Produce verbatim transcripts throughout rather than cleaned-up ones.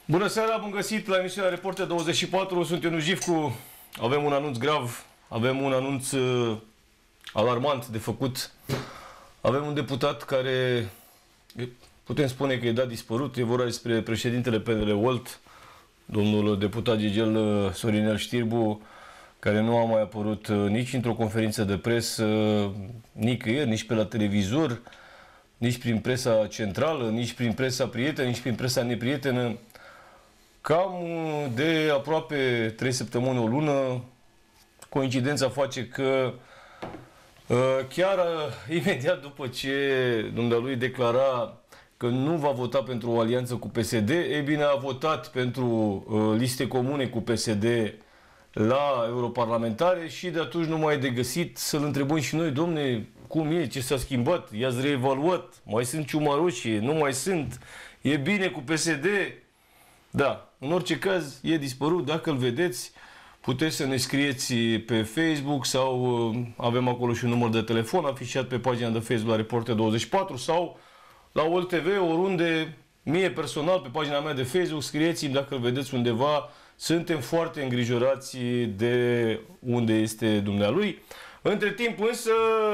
Bună seara, bun găsit la emisiunea Reporter douăzeci și patru, sunt Ionuț Gifcu. Avem un anunț grav, avem un anunț uh, alarmant de făcut. Avem un deputat care, putem spune că e dat dispărut, e vorba despre președintele P N L-Olt, domnul deputat Gigel Sorinel Știrbu, care nu a mai apărut uh, nici într-o conferință de presă, uh, nicăieri, nici pe la televizor, nici prin presa centrală, nici prin presa prietenă, nici prin presa neprietenă. Cam de aproape trei săptămâni, o lună, coincidența face că chiar imediat după ce dumnealui declara că nu va vota pentru o alianță cu P S D, e bine, a votat pentru liste comune cu P S D la europarlamentare și de atunci nu mai e de găsit să-l întrebăm și noi, domne, cum e, ce s-a schimbat, i-ați reevaluat, mai sunt ciumaroșii, nu mai sunt, e bine cu P S D? Da, în orice caz e dispărut, dacă îl vedeți puteți să ne scrieți pe Facebook sau avem acolo și un număr de telefon afișat pe pagina de Facebook la Reporter douăzeci și patru sau la O L T V, oriunde, mie personal pe pagina mea de Facebook, scrieți-mi dacă îl vedeți undeva, suntem foarte îngrijorați de unde este dumnealui. Între timp însă,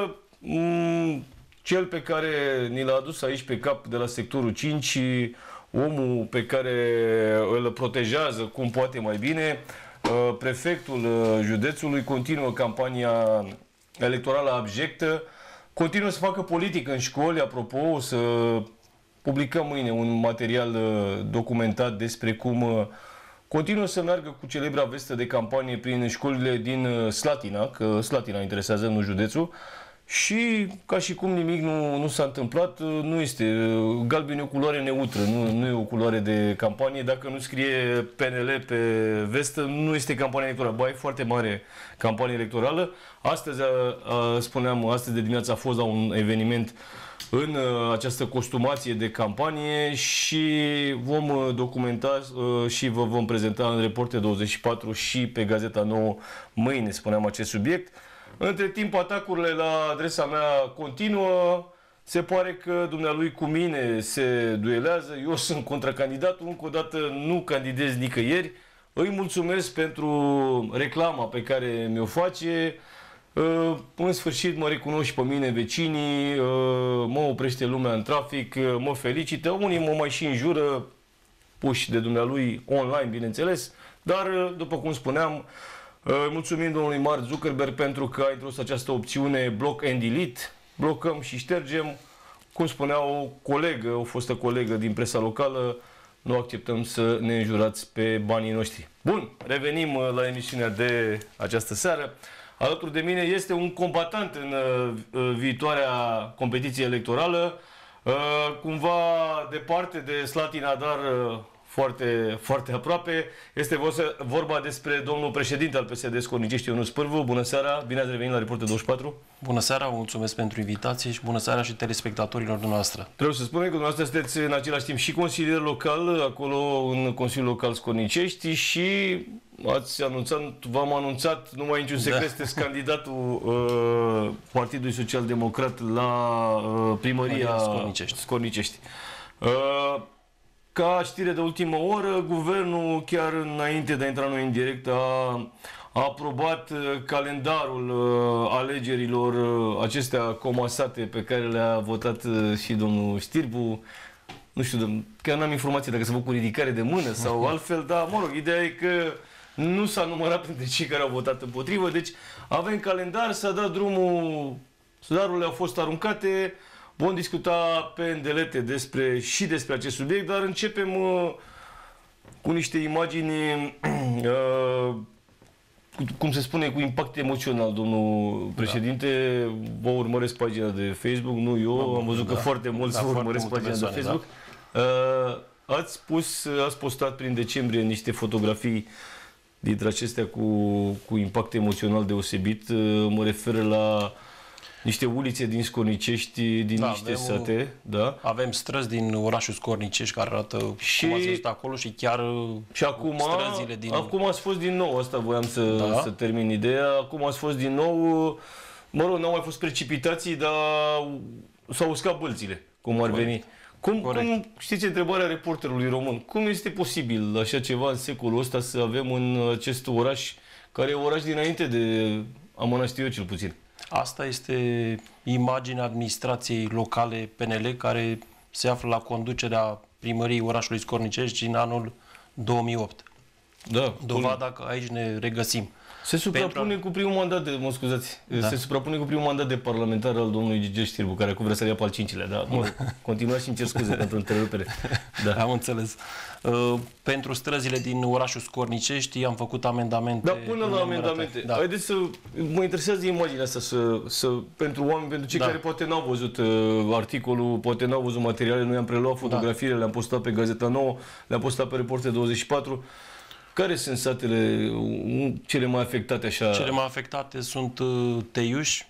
cel pe care ni l-a adus aici pe cap de la sectorul cinci, omul pe care îl protejează cum poate mai bine, prefectul județului, continuă campania electorală abjectă, continuă să facă politică în școli. Apropo, o să publicăm mâine un material documentat despre cum continuă să meargă cu celebra vestă de campanie prin școlile din Slatina, că Slatina interesează, nu județul. Și ca și cum nimic nu, nu s-a întâmplat, nu este. Galben e o culoare neutră, nu, nu e o culoare de campanie. Dacă nu scrie P N L pe vestă, nu este campanie electorală. Ba, e foarte mare campanie electorală. Astăzi, a, a, spuneam, astăzi de dimineață a fost la un eveniment în a, această costumație de campanie și vom documenta a, și vă vom prezenta în Reporter douăzeci și patru și pe Gazeta Nouă mâine, spuneam, acest subiect. Între timp, atacurile la adresa mea continuă. Se pare că dumnealui cu mine se duelează. Eu sunt contracandidatul. Încă o dată nu candidez nicăieri. Îi mulțumesc pentru reclama pe care mi-o face. În sfârșit mă recunosc și pe mine vecinii. Mă oprește lumea în trafic. Mă felicită. Unii mă mai și înjură, puși de dumnealui online, bineînțeles. Dar, după cum spuneam, mulțumim domnului Mark Zuckerberg pentru că a introdus această opțiune Block and Delete. Blocăm și ștergem. Cum spunea o colegă, o fostă colegă din presa locală, nu acceptăm să ne înjurați pe banii noștri. Bun, revenim la emisiunea de această seară. Alături de mine este un combatant în viitoarea competiție electorală, cumva departe de Slatina, dar foarte, foarte aproape. Este vorba despre domnul președinte al P S D Scornicești, Ionuț Pârvu. Bună seara, bine ați revenit la Reporter douăzeci și patru. Bună seara, vă mulțumesc pentru invitație și bună seara și telespectatorilor dumneavoastră. Trebuie să spunem că dumneavoastră sunteți în același timp și consilier local, acolo în Consiliul Local Scornicești, și ați anunțat, v-am anunțat, nu mai e niciun secret, da. Sunteți candidatul uh, Partidului Social Democrat la uh, primăria Scornicești. Scornicești. Uh, Ca știre de ultimă oră, guvernul, chiar înainte de a intra noi în direct, a, a aprobat calendarul uh, alegerilor uh, acestea comasate pe care le-a votat uh, și domnul Știrbu. Nu știu, chiar n-am informație dacă se făcut cu ridicare de mână sau altfel, dar mă rog, ideea e că nu s-a numărat printre cei care au votat împotrivă, deci avem calendar, s-a dat drumul, darurile au fost aruncate. Vom discuta pe îndelete despre, și despre acest subiect, dar începem uh, cu niște imagini, uh, cu, cum se spune, cu impact emoțional, domnul președinte. Da. Vă urmăresc pagina de Facebook, nu eu, am văzut da. că foarte mulți da, vă urmăresc pagina de Facebook. Da. Uh, ați pus, ați postat prin decembrie niște fotografii dintre acestea cu, cu impact emoțional deosebit. Uh, mă refer la niște ulițe din Scornicești, din da, niște avem, sate. Da? Avem străzi din orașul Scornicești care arată și, cum ați văzut acolo și chiar și acum, străzile din... acum ați fost din nou, asta voiam să, da? să termin ideea, acum ați fost din nou, mă rog, n-au mai fost precipitații, dar s-au uscat bălțile, cum ar da. veni. Cum, cum, știți întrebarea reporterului român, cum este posibil așa ceva în secolul ăsta să avem în acest oraș, care e oraș dinainte de Amănăștiu, cel puțin? Asta este imaginea administrației locale P N L, care se află la conducerea primăriei orașului Scornicești din anul două mii opt. Da, dovada că aici ne regăsim. Se suprapune Pentru... cu primul mandat de, mă scuzați, da. se suprapune cu primul mandat de parlamentar al domnului Gigi Știrbu, care acum vrea să ia pe al cincilea, da? Mă, continuați și îmi cer scuze pentru întrerupere. Da. Am înțeles. Uh, pentru străzile din orașul Scornicești am făcut amendamente. Da, până la amendamente. Da. Haideți să, mă interesează imaginea asta, să, să, pentru oameni, pentru cei da. care poate n-au văzut uh, articolul, poate n-au văzut materiale, noi am preluat fotografiile, da. le-am postat pe Gazeta Nouă, le-am postat pe Reporter douăzeci și patru. Care sunt satele cele mai afectate așa? Cele mai afectate sunt uh, Teiuș,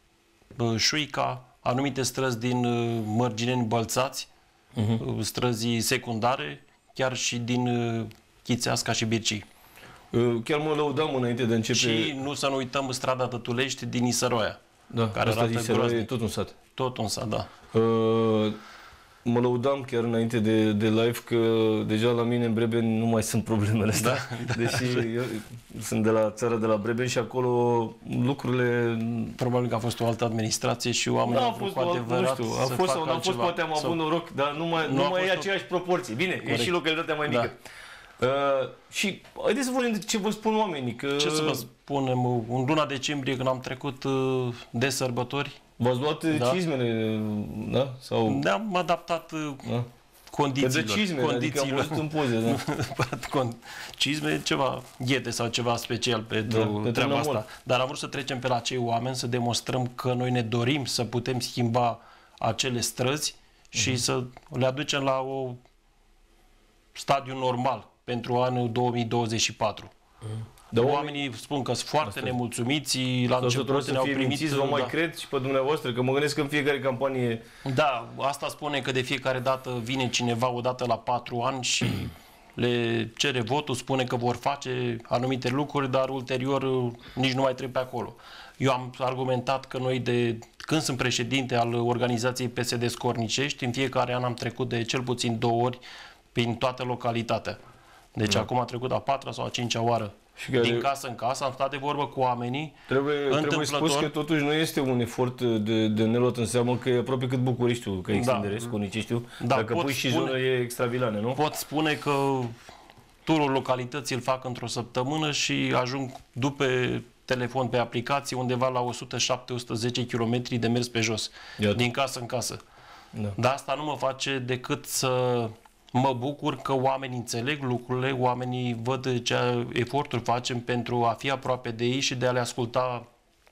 uh, Șuica, anumite străzi din uh, Mărgineni, Bălțați, uh-huh. uh, străzii secundare, chiar și din uh, Chițeasca și Bircii. Uh, chiar mă lăudam înainte de a începe... Și nu să nu uităm strada Tătulești din Isăroaia. Da, care asta arată e tot un sat. Tot un sat, da. Uh, Mă lăudam chiar înainte de, de live că deja la mine în Breben nu mai sunt problemele astea. Da, da, deși eu sunt de la țară, de la Breben și acolo lucrurile... Probabil că a fost o altă administrație și oamenii au vrut cu adevărat nu știu, a fost sau nu a fost, poate am avut noroc, dar nu mai, nu nu mai e aceeași proporție. Bine, corect. E și localitatea mai mică. Da. Uh, și haideți să vorbim de ce vă spun oamenii. Că... Ce să vă spunem, în luna decembrie când am trecut uh, de sărbători, v-ați luat da. cizmele, da? Sau... Ne-am adaptat da. condițiilor. De cizme, condițiilor. Adică am văzut în poze, da? Cizme, ceva ghete sau ceva special pentru da, treaba asta. Dar am vrut să trecem pe la acei oameni, să demonstrăm că noi ne dorim să putem schimba acele străzi și uh-huh. să le aducem la o stadiu normal pentru anul două mii douăzeci și patru. Uh-huh. Dar oamenii spun că sunt foarte Asta nemulțumiți, la început ne-au primit... Vă mai da. cred și pe dumneavoastră, că mă gândesc că în fiecare campanie... Da, asta spune că de fiecare dată vine cineva odată la patru ani și le cere votul, spune că vor face anumite lucruri, dar ulterior nici nu mai trebuie pe acolo. Eu am argumentat că noi de când sunt președinte al organizației P S D Scornicești, în fiecare an am trecut de cel puțin două ori prin toată localitatea. Deci da. acum a trecut a patra sau a cincea oară. Și care... din casă în casă, am stat de vorbă cu oamenii. Trebuie, trebuie spus că totuși nu este un efort de, de neluat în seamă, că e aproape cât Bucureștiul, că extindere, da. Scorniceștiul. Da, dacă pui și spune, zonă e extravilane, nu? Pot spune că turul localității îl fac într-o săptămână și ajung după telefon pe aplicație undeva la o sută șapte - o sută zece kilometri de mers pe jos, Iată. din casă în casă. Da. Dar asta nu mă face decât să... Mă bucur că oamenii înțeleg lucrurile, oamenii văd ce eforturi facem pentru a fi aproape de ei și de a le asculta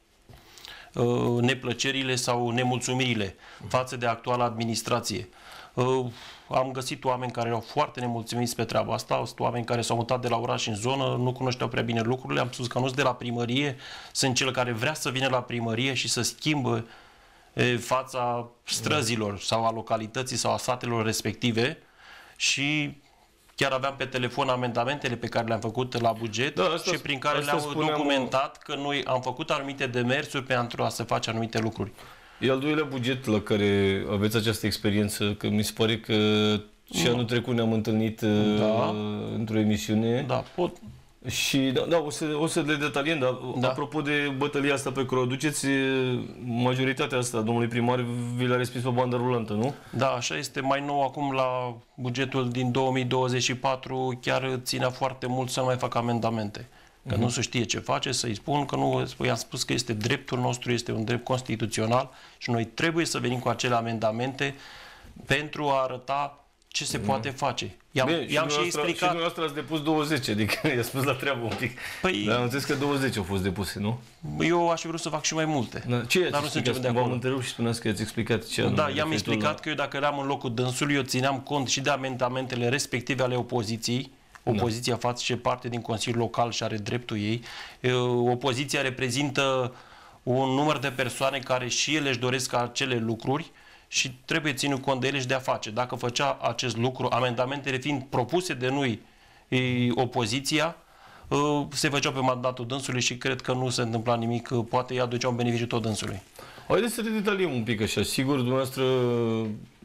uh, neplăcerile sau nemulțumirile față de actuala administrație. Uh, am găsit oameni care erau foarte nemulțumiți pe treaba asta, sunt oameni care s-au mutat de la oraș în zonă, nu cunoșteau prea bine lucrurile, am spus că nu sunt de la primărie, sunt cel care vrea să vină la primărie și să schimbă e, fața străzilor sau a localității sau a satelor respective. Și chiar aveam pe telefon amendamentele pe care le-am făcut la buget da, asta, și prin care le-am documentat că noi am făcut anumite demersuri pentru a se face anumite lucruri. E al doilea buget la care aveți această experiență, că mi se pare că și anul trecut ne-am întâlnit da. într-o emisiune. Da, pot... Și da, da o, să, o să le detaliem, dar da. apropo de bătălia asta pe care o duceți, majoritatea asta, domnului primar, vi l-a respins pe bandă rulantă, nu? Da, așa este. Mai nou acum la bugetul din două mii douăzeci și patru chiar ținea foarte mult să nu mai fac amendamente. Că uh-huh. nu se știe ce face, să-i spun că nu, i-am spus că este dreptul nostru, este un drept constituțional și noi trebuie să venim cu acele amendamente pentru a arăta ce se mm. poate face. I-am și, și explicat. Și dumneavoastră ați depus douăzeci, adică i-a spus la treabă un pic. Păi, dar am înțeles că douăzeci au fost depuse, nu? Eu aș fi vrut să fac și mai multe. Da. Ce dar nu suntem de acord. V-am întrerupt și spuneați că ați explicat ce anume. Da, i-am explicat la... că eu dacă eram în locul dânsului, eu țineam cont și de amendamentele respective ale opoziției. Opoziția da. face parte din Consiliul Local și are dreptul ei. Opoziția reprezintă un număr de persoane care și ele își doresc acele lucruri și trebuie ținut cont de ele și de a face. Dacă făcea acest lucru, amendamentele fiind propuse de noi, opoziția, se făceau pe mandatul dânsului și cred că nu se întâmpla nimic, poate îi aducea un beneficiu tot dânsului. Haideți să le detaliem un pic așa. Sigur, dumneavoastră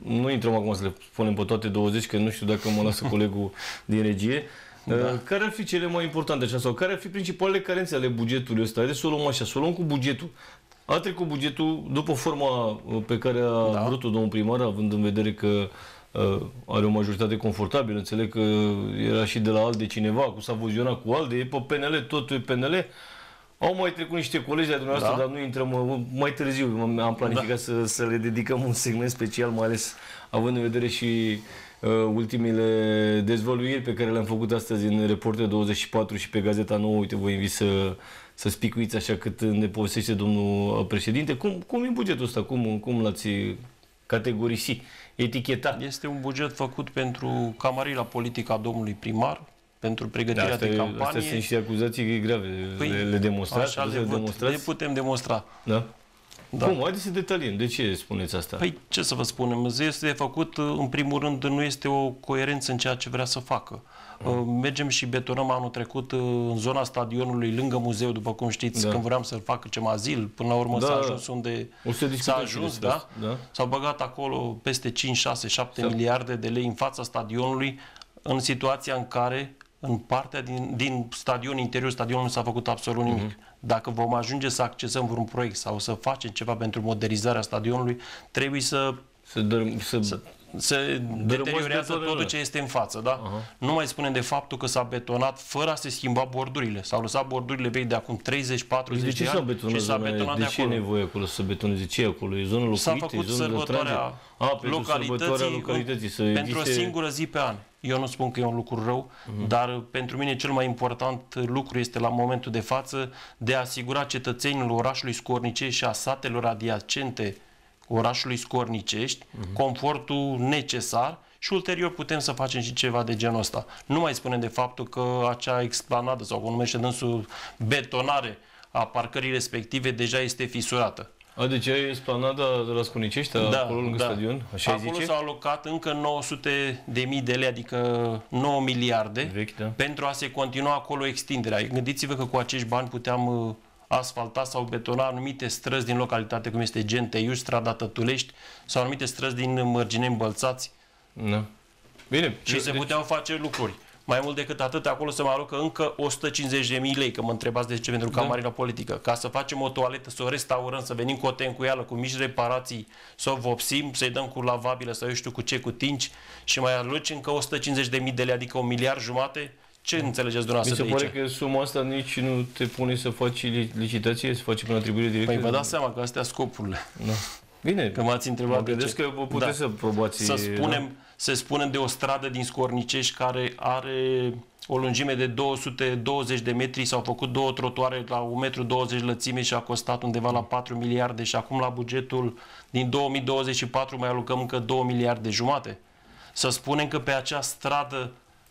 nu intrăm acum să le punem pe toate douăzeci, că nu știu dacă mă lasă colegul din regie. Da. Care ar fi cele mai importante așa, sau care ar fi principalele carențe ale bugetului ăsta? Haideți să o luăm așa, să o luăm cu bugetul. A trecut bugetul după forma pe care a da. vrut-o domnul primar, având în vedere că uh, are o majoritate confortabilă. Înțeleg că era și de la ALDE cineva, cu s-a vizionat cu ALDE, e pe P N L, totul e P N L. Au mai trecut niște colegi de dumneavoastră, da. dar nu intrăm mai târziu. Am planificat da. să, să le dedicăm un segment special, mai ales având în vedere și uh, ultimele dezvăluiri pe care le-am făcut astăzi în Reporter douăzeci și patru și pe Gazeta Nouă. Uite, vă invit să, să spicuiți așa cât ne povestește domnul președinte. Cum, cum e bugetul ăsta? Cum, cum l-ați categorisi, eticheta? Este un buget făcut pentru camarila politică a domnului primar, pentru pregătirea da, astea, de campanie. Astea sunt și acuzații grave. Păi, le, le demonstrați? Așa le, le, le putem demonstra. Da? Da. Cum? Haideți să detaliem. De ce spuneți asta? Păi, ce să vă spunem? Este făcut, în primul rând, nu este o coerență în ceea ce vrea să facă. Mm. Mergem și betonăm anul trecut în zona stadionului, lângă muzeu, după cum știți, da. când vreau să-l facă ceva azil, până la urmă da. s-a ajuns unde s-a ajuns, da? da? S-au băgat acolo peste cinci, șase, șapte miliarde de lei în fața stadionului, în situația în care în partea din, din stadion, interiorul stadionului nu s-a făcut absolut nimic. Uh-huh. Dacă vom ajunge să accesăm vreun proiect sau să facem ceva pentru modernizarea stadionului, trebuie să să, dărâm, să, să, să deteriorează totul ce este în față. Da? Uh-huh. Nu mai spunem de faptul că s-a betonat fără a se schimba bordurile. S-au lăsat bordurile vechi de acum treizeci patruzeci de ani și s-a betonat de, de acolo. De ce e nevoie acolo să betoneze? Ce e acolo? E zonă locuită? S-a făcut sărbătoarea localității, localității să pentru existe... o singură zi pe an. Eu nu spun că e un lucru rău, uh-huh. dar pentru mine cel mai important lucru este la momentul de față de a asigura cetățenilor orașului Scornicești și a satelor adiacente orașului Scornicești uh-huh. confortul necesar și ulterior putem să facem și ceva de genul ăsta. Nu mai spunem de faptul că acea explanadă sau cum numește dânsul betonare a parcării respective deja este fisurată. A, deci e esplanada de la Scornicești, da, acolo lângă da. stadion? Așa acolo s-au alocat încă nouă sute de mii de lei, adică nouă miliarde, vechi, da. pentru a se continua acolo extinderea. Gândiți-vă că cu acești bani puteam asfalta sau betona anumite străzi din localitate, cum este Genteiuș, strada Tătulești, sau anumite străzi din Mărgineni Bălțați. Da. Bine. Și se deci... puteau face lucruri. Mai mult decât atât, acolo se mai alocă încă o sută cincizeci de mii lei, că mă întrebați de ce pentru camarila da. politică. Ca să facem o toaletă, să o restaurăm, să venim cu o tencuială, cu mici reparații, să o vopsim, să-i dăm cu lavabilă sau eu știu cu ce, cu tinci și mai aloci încă o sută cincizeci de mii de lei, adică un miliard jumate. Ce înțelegeți dumneavoastră de aici? Mi se pare că suma asta nici nu te pune să faci licitație, să faci prin atribuire directă? Păi vă dați seama că astea sunt scopurile. Da. Bine, că m-ați întrebat mă gândesc că vă puteți da. să probați... Să spunem, da? să spunem de o stradă din Scornicești care are o lungime de două sute douăzeci de metri, s-au făcut două trotuare la un metru douăzeci lățime și a costat undeva la patru miliarde și acum la bugetul din două mii douăzeci și patru mai alocăm încă două miliarde jumate. Să spunem că pe acea stradă,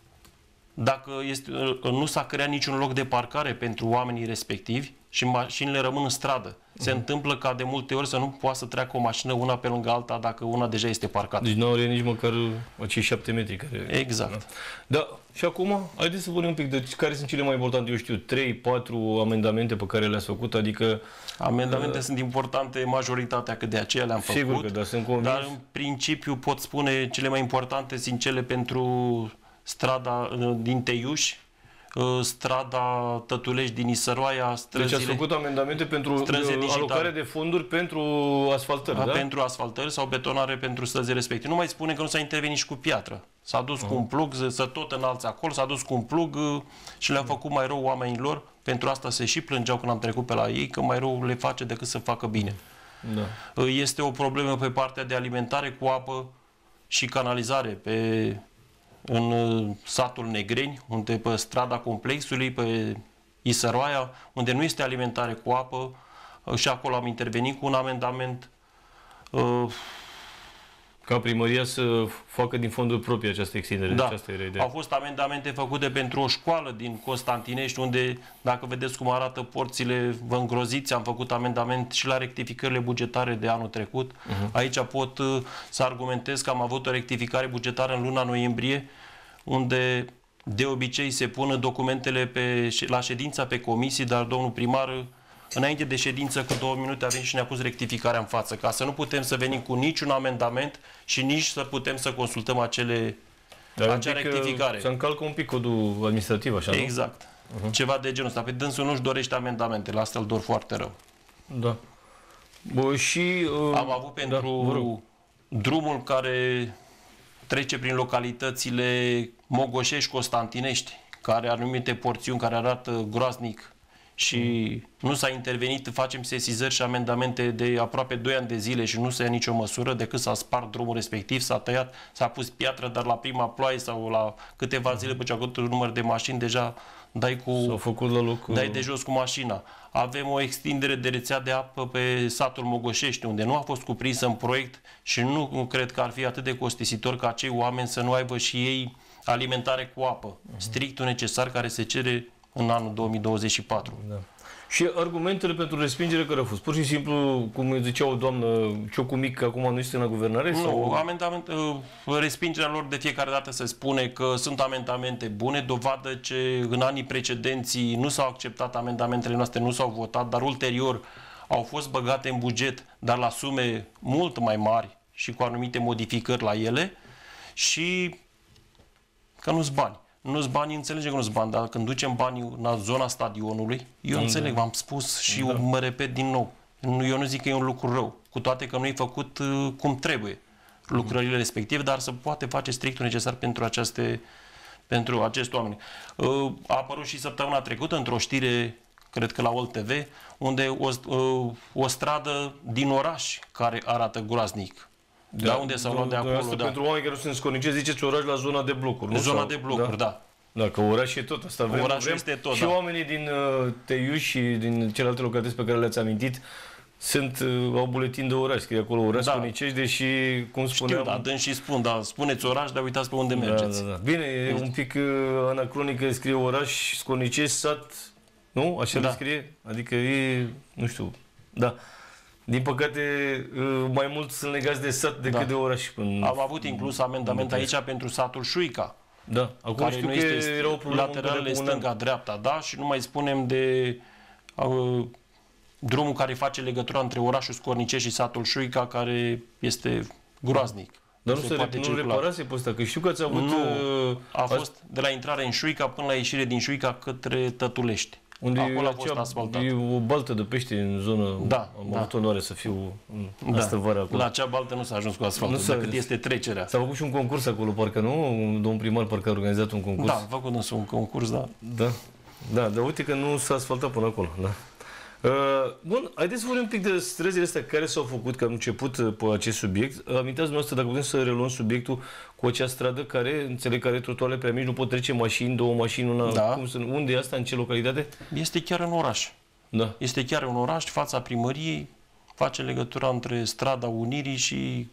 dacă este, nu s-a creat niciun loc de parcare pentru oamenii respectivi și mașinile rămân în stradă. Se uh-huh. întâmplă ca de multe ori să nu poată să treacă o mașină una pe lângă alta dacă una deja este parcată. Deci nu are nici măcar acei șapte metri care... Exact. Da. Da. Și acum, haideți să vorbim un pic de care sunt cele mai importante, eu știu, trei patru amendamente pe care le-ați făcut, adică... Amendamente uh, sunt importante, majoritatea, că de aceea le-am făcut. Sigur că da, sunt convins. Dar în principiu pot spune cele mai importante sunt cele pentru strada din Teiuș, strada Tătulești din Isăroaia, străzile... Deci ați făcut amendamente pentru alocare de fonduri pentru asfaltări, da? Pentru asfaltări sau betonare pentru străzile respective. Nu mai spune că nu s-a intervenit și cu piatră. S-a dus uh-huh. cu un plug, să tot înalți acolo, s-a dus cu un plug și le-a făcut mai rău oamenilor. Pentru asta se și plângeau când am trecut pe la ei, că mai rău le face decât să facă bine. Da. Este o problemă pe partea de alimentare cu apă și canalizare pe... în satul Negreni, unde pe strada Complexului, pe Isăroaia, unde nu este alimentare cu apă, și acolo am intervenit cu un amendament. Ca primăria să facă din fonduri proprii această extindere. Da. Aceasta era ideea. Au fost amendamente făcute pentru o școală din Constantinești, unde, dacă vedeți cum arată porțile, vă îngroziți. Am făcut amendament și la rectificările bugetare de anul trecut. Uh-huh. Aici pot să argumentez că am avut o rectificare bugetară în luna noiembrie, unde de obicei se pun documentele pe, la ședința pe comisii, dar domnul primar înainte de ședință, cu două minute, a venit și ne-a pus rectificarea în față, ca să nu putem să venim cu niciun amendament și nici să putem să consultăm acele, Dar acea rectificare. Se încalcă un pic codul administrativ, așa, Exact. Uh-huh. Ceva de genul ăsta. Pe dânsul nu-și dorește amendamentele, asta îl dor foarte rău. Da. Bă, și... Uh, Am avut pentru da, drumul care trece prin localitățile Mogoșești-Constantinești, care are anumite porțiuni care arată groaznic și mm. nu s-a intervenit, facem sesizări și amendamente de aproape doi ani de zile și nu se ia nicio măsură decât s-a spart drumul respectiv, s-a tăiat, s-a pus piatră, dar la prima ploaie sau la câteva zile după ce a făcut un număr de mașini, deja dai cu... S-a făcut la loc... Dai de jos cu mașina. Avem o extindere de rețea de apă pe satul Mogoșești, unde nu a fost cuprinsă în proiect și nu cred că ar fi atât de costisitor ca acei oameni să nu aibă și ei alimentare cu apă. Uh-huh. Strictul necesar care se cere în anul două mii douăzeci și patru. Da. Și argumentele pentru respingere care au fost? Pur și simplu, cum zicea o doamnă, Ciocu Mic, că acum nu este în guvernare? Nu, sau... amendament, respingerea lor de fiecare dată se spune că sunt amendamente bune, dovadă ce în anii precedenți nu s-au acceptat amendamentele noastre, nu s-au votat, dar ulterior au fost băgate în buget, dar la sume mult mai mari și cu anumite modificări la ele și că nu-s bani. Nu-s bani, înțelegem că nu-s bani, dar când ducem banii în zona stadionului, eu mm, înțeleg, v-am spus și da. eu mă repet din nou. Eu nu zic că e un lucru rău, cu toate că nu e făcut uh, cum trebuie lucrările respective, dar să poate face strictul necesar pentru, aceste, pentru acest oameni. Uh, a apărut și săptămâna trecută într-o știre, cred că la O L T V, unde o, uh, o stradă din oraș care arată groaznic. Da, da, unde s-au luat de acolo, asta da. Pentru oameni care nu sunt scornicezi, ziceți oraș la zona de blocuri, nu? Zona sau? de blocuri, da. Da, că oraș e tot asta. Vrem, Orașul vrem. este tot, și da. oamenii din uh, Teiuș și din celelalte localități pe care le-ați amintit sunt, uh, au buletin de oraș, scrie acolo oraș Da. Scornicești, deși, cum spuneam... Știu, da, dând și spun, da, spuneți oraș, dar uitați pe unde mergeți. Da, da, da. Bine, e un pic uh, anacronic că scrie oraș, Scornicești, sat, nu? Așa Da. le scrie? Adică e, nu știu, da. Din păcate, uh, mai mult sunt legați de sat decât Da. de oraș. Până... Am avut inclus amendament aici pentru satul Șuica, Da, acum care știu nu că este era o problemă lateralele stânga-dreapta, da, și nu mai spunem de uh, drumul care face legătura între orașul Scornicești și satul Șuica, care este groaznic. Dar nu se, se nu reparase pe ăsta, că știu că ați avut... Nu, uh, a fost de la intrare în Șuica până la ieșire din Șuica către Tătulești. Unde acolo a fost acea, asfaltat. E o baltă de pește în zonă. Da, am da. avut onoare să fiu în Da. astă vară acolo. La acea baltă nu s-a ajuns cu asfaltul, Nu s-a decât ajuns. este trecerea. S-a făcut și un concurs acolo, parcă nu? Domnul primar parcă a organizat un concurs. Da, a făcut însă un concurs, da. Da, da, dar uite că nu s-a asfaltat până acolo. Da. Uh, bun, haideți să vorbim un pic de străzile astea care s-au făcut, că am început uh, pe acest subiect. Amintați dumneavoastră, dacă putem să reluăm subiectul cu acea stradă care, înțeleg, care trotuarele pe amici, nu pot trece mașini, două mașini, una... Da. Cum sunt, unde e asta, în ce localitate? Este chiar în oraș. Da. Este chiar în oraș, fața primăriei, face legătura între strada Unirii și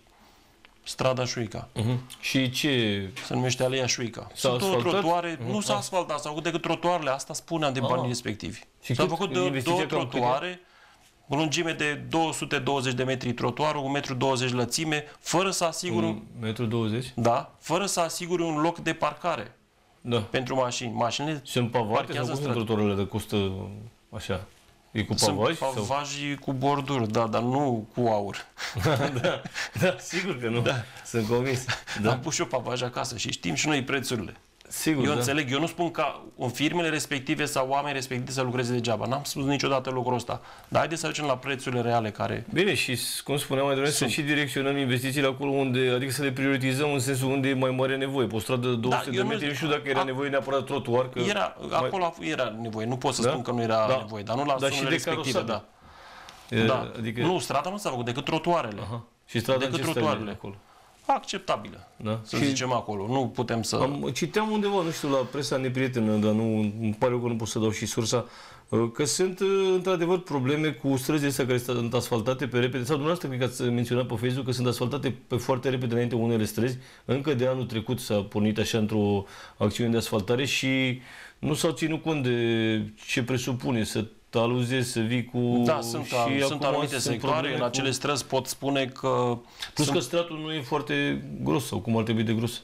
strada Șuica. Uh-huh. Și ce... Se numește Aleea Șuica. S-a Sunt două asfaltat? trotuare, Uh-huh. nu s-a asfaltat, s-au făcut decât trotuarele, asta spuneam de banii Ah. respectivi. Și S-au cât făcut de, investiția două cam cât e? trotuare, o lungime de două sute douăzeci de metri trotuarul, un metru douăzeci lățime, fără să asigure un, Un metru douăzeci? da, fără să asigure un loc de parcare Da. pentru mașini. Mașinile Sunt pavate sau parchează cum sunt străzi. trotuarele de costă așa? E cu pavaj? Sunt Sau? pavaji cu borduri, da, dar nu cu aur. da, da, sigur că nu. Da. Sunt convins. Da. Am pus și eu pavaj acasă și știm și noi prețurile. Sigur, Eu da. înțeleg, eu nu spun ca în firmele respective sau oamenii respectivi să lucreze degeaba. N-am spus niciodată lucrul ăsta. Dar haideți să ajungem la prețurile reale care... Bine, și cum spuneam mai devreme, să și direcționăm investițiile acolo unde, adică să le prioritizăm în sensul unde e mai mare nevoie. Pe o stradă de două sute Da, de eu nu- metri, nu știu dacă era a- nevoie neapărat trotuar. Că Era, mai- acolo era nevoie, nu pot să Da? spun că nu era Da. nevoie, dar nu la Dar și sumele de respective, da. carosare. E, da. Adică... Nu, strada nu s-a făcut, decât trotuarele. Aha. Și strada decât în ce stare trotuarele. acolo? Acceptabilă, Da. să Și- zicem acolo. Nu putem să... Am, citeam undeva, nu știu, la presa neprietenă, dar nu, îmi pare că nu pot să dau și sursa, că sunt într-adevăr probleme cu străzile astea care sunt asfaltate pe repede, sau dumneavoastră cred că ați menționat pe Facebook că sunt asfaltate pe foarte repede înainte unele străzi, încă de anul trecut s-a pornit așa într-o acțiune de asfaltare și nu s-au ținut cont de ce presupune să taluzezi, să vii cu... Da, sunt, și sunt acum anumite sunt sectoare, probleme în cu- acele străzi pot spune că... Plus sunt, că stratul nu e foarte gros, sau cum ar trebui de gros.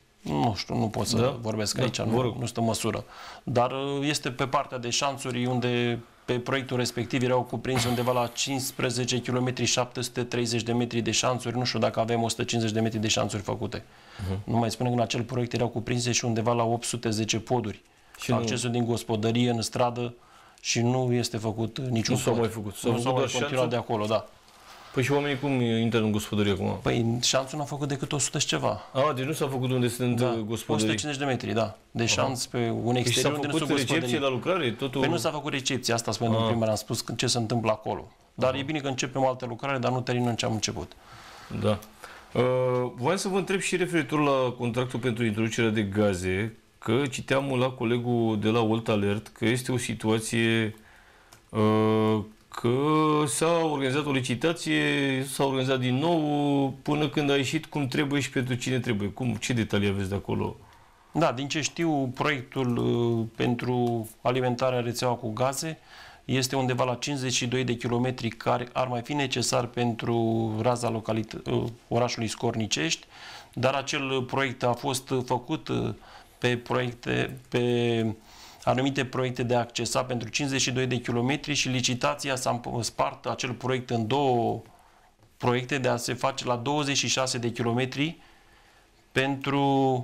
Nu știu, nu pot să Da? vorbesc Da, aici, vă nu, rog. nu stă măsură. Dar uh, este pe partea de șanțuri unde pe proiectul respectiv erau cuprinse undeva la cincisprezece kilometri, șapte sute treizeci de metri de șanțuri, nu știu dacă avem o sută cincizeci de metri de șanțuri făcute. Uh-huh. Nu mai spune că în acel proiect erau cuprinse și undeva la opt sute zece poduri. Și accesul nu... din gospodărie în stradă și nu este făcut niciun Nu s-au pod. mai făcut. Nu s-au mai continuat de acolo, da. Păi și oamenii cum intră în gospodărie acum? Păi șanțul n-a făcut decât o sută și ceva. A, deci nu s-a făcut unde sunt da, gospodării. o sută cincizeci de metri, da. De șanț pe un exterior unde nu sunt gospodării. S-a făcut recepție la lucrare? Totul... Păi nu s-a făcut recepție, asta spune domnul primar, am spus ce se întâmplă acolo. Dar e bine că începem alte lucrare, dar nu terminăm ce am început. Da. Uh, voiam să vă întreb și referitor la contractul pentru introducerea de gaze, că citeam la colegul de la Volt Alert că este o situație uh, că s-a organizat o licitație, s-a organizat din nou până când a ieșit cum trebuie și pentru cine trebuie. Cum, ce detalii aveți de acolo? Da, din ce știu, proiectul uh, pentru alimentarea rețeaua cu gaze este undeva la cincizeci și doi de kilometri care ar mai fi necesar pentru raza localit- uh, orașului Scornicești, dar acel proiect a fost făcut uh, pe proiecte, pe anumite proiecte de accesat pentru cincizeci și doi de kilometri și licitația s-a spart acel proiect în două proiecte de a se face la douăzeci și șase de kilometri pentru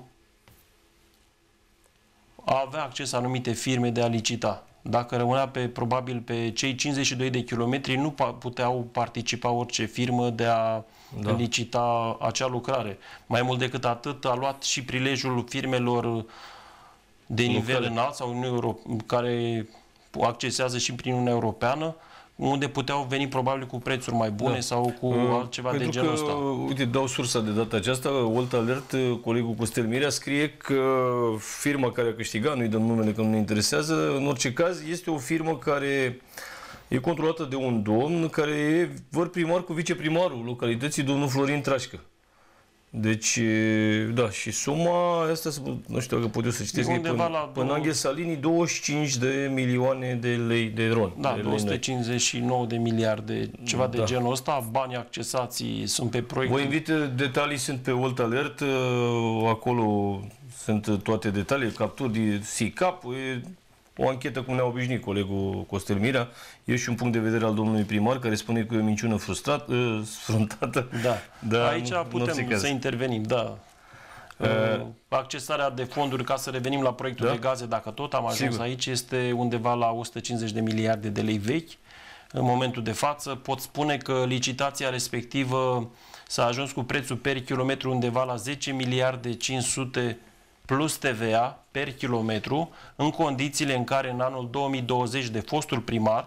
a avea acces anumite firme de a licita. Dacă rămânea pe, probabil pe cei cincizeci și doi de kilometri, nu puteau participa orice firmă de a da. licita acea lucrare. Mai mult decât atât, a luat și prilejul firmelor de nivel Lucrare. înalt sau care accesează și prin Uniunea Europeană, unde puteau veni probabil cu prețuri mai bune da. sau cu uh, altceva de genul ăsta. Uite, dau sursa de data aceasta, Volt Alert, colegul Costel Mirea scrie că firma care a câștigat, nu-i dăm numele că nu ne interesează, în orice caz este o firmă care e controlată de un domn care e văr primar cu viceprimarul localității, domnul Florin Trașcă. Deci, da, și suma asta, nu știu dacă pot eu să citesc, până, la până Angel Salini, douăzeci și cinci de milioane de lei de ron. Da, de două sute cincizeci și nouă de miliarde, ceva da. de genul ăsta. Banii accesații sunt pe proiect. Vă invit, detalii sunt pe Volt Alert, acolo sunt toate detalii, capturi de S I C A P, o anchetă cum ne-a obișnuit colegul Costel Mirea. E și un punct de vedere al domnului primar care spune că e o minciună frustrat, uh, sfruntată. Da. Da. Aici nu, putem nu să intervenim, da. Uh, Accesarea de fonduri, ca să revenim la proiectul da? de gaze, dacă tot am ajuns Sigur. aici, este undeva la o sută cincizeci de miliarde de lei vechi. În momentul de față pot spune că licitația respectivă s-a ajuns cu prețul per kilometru undeva la zece miliarde cinci sute plus T V A per kilometru, în condițiile în care în anul două mii douăzeci de fostul primar,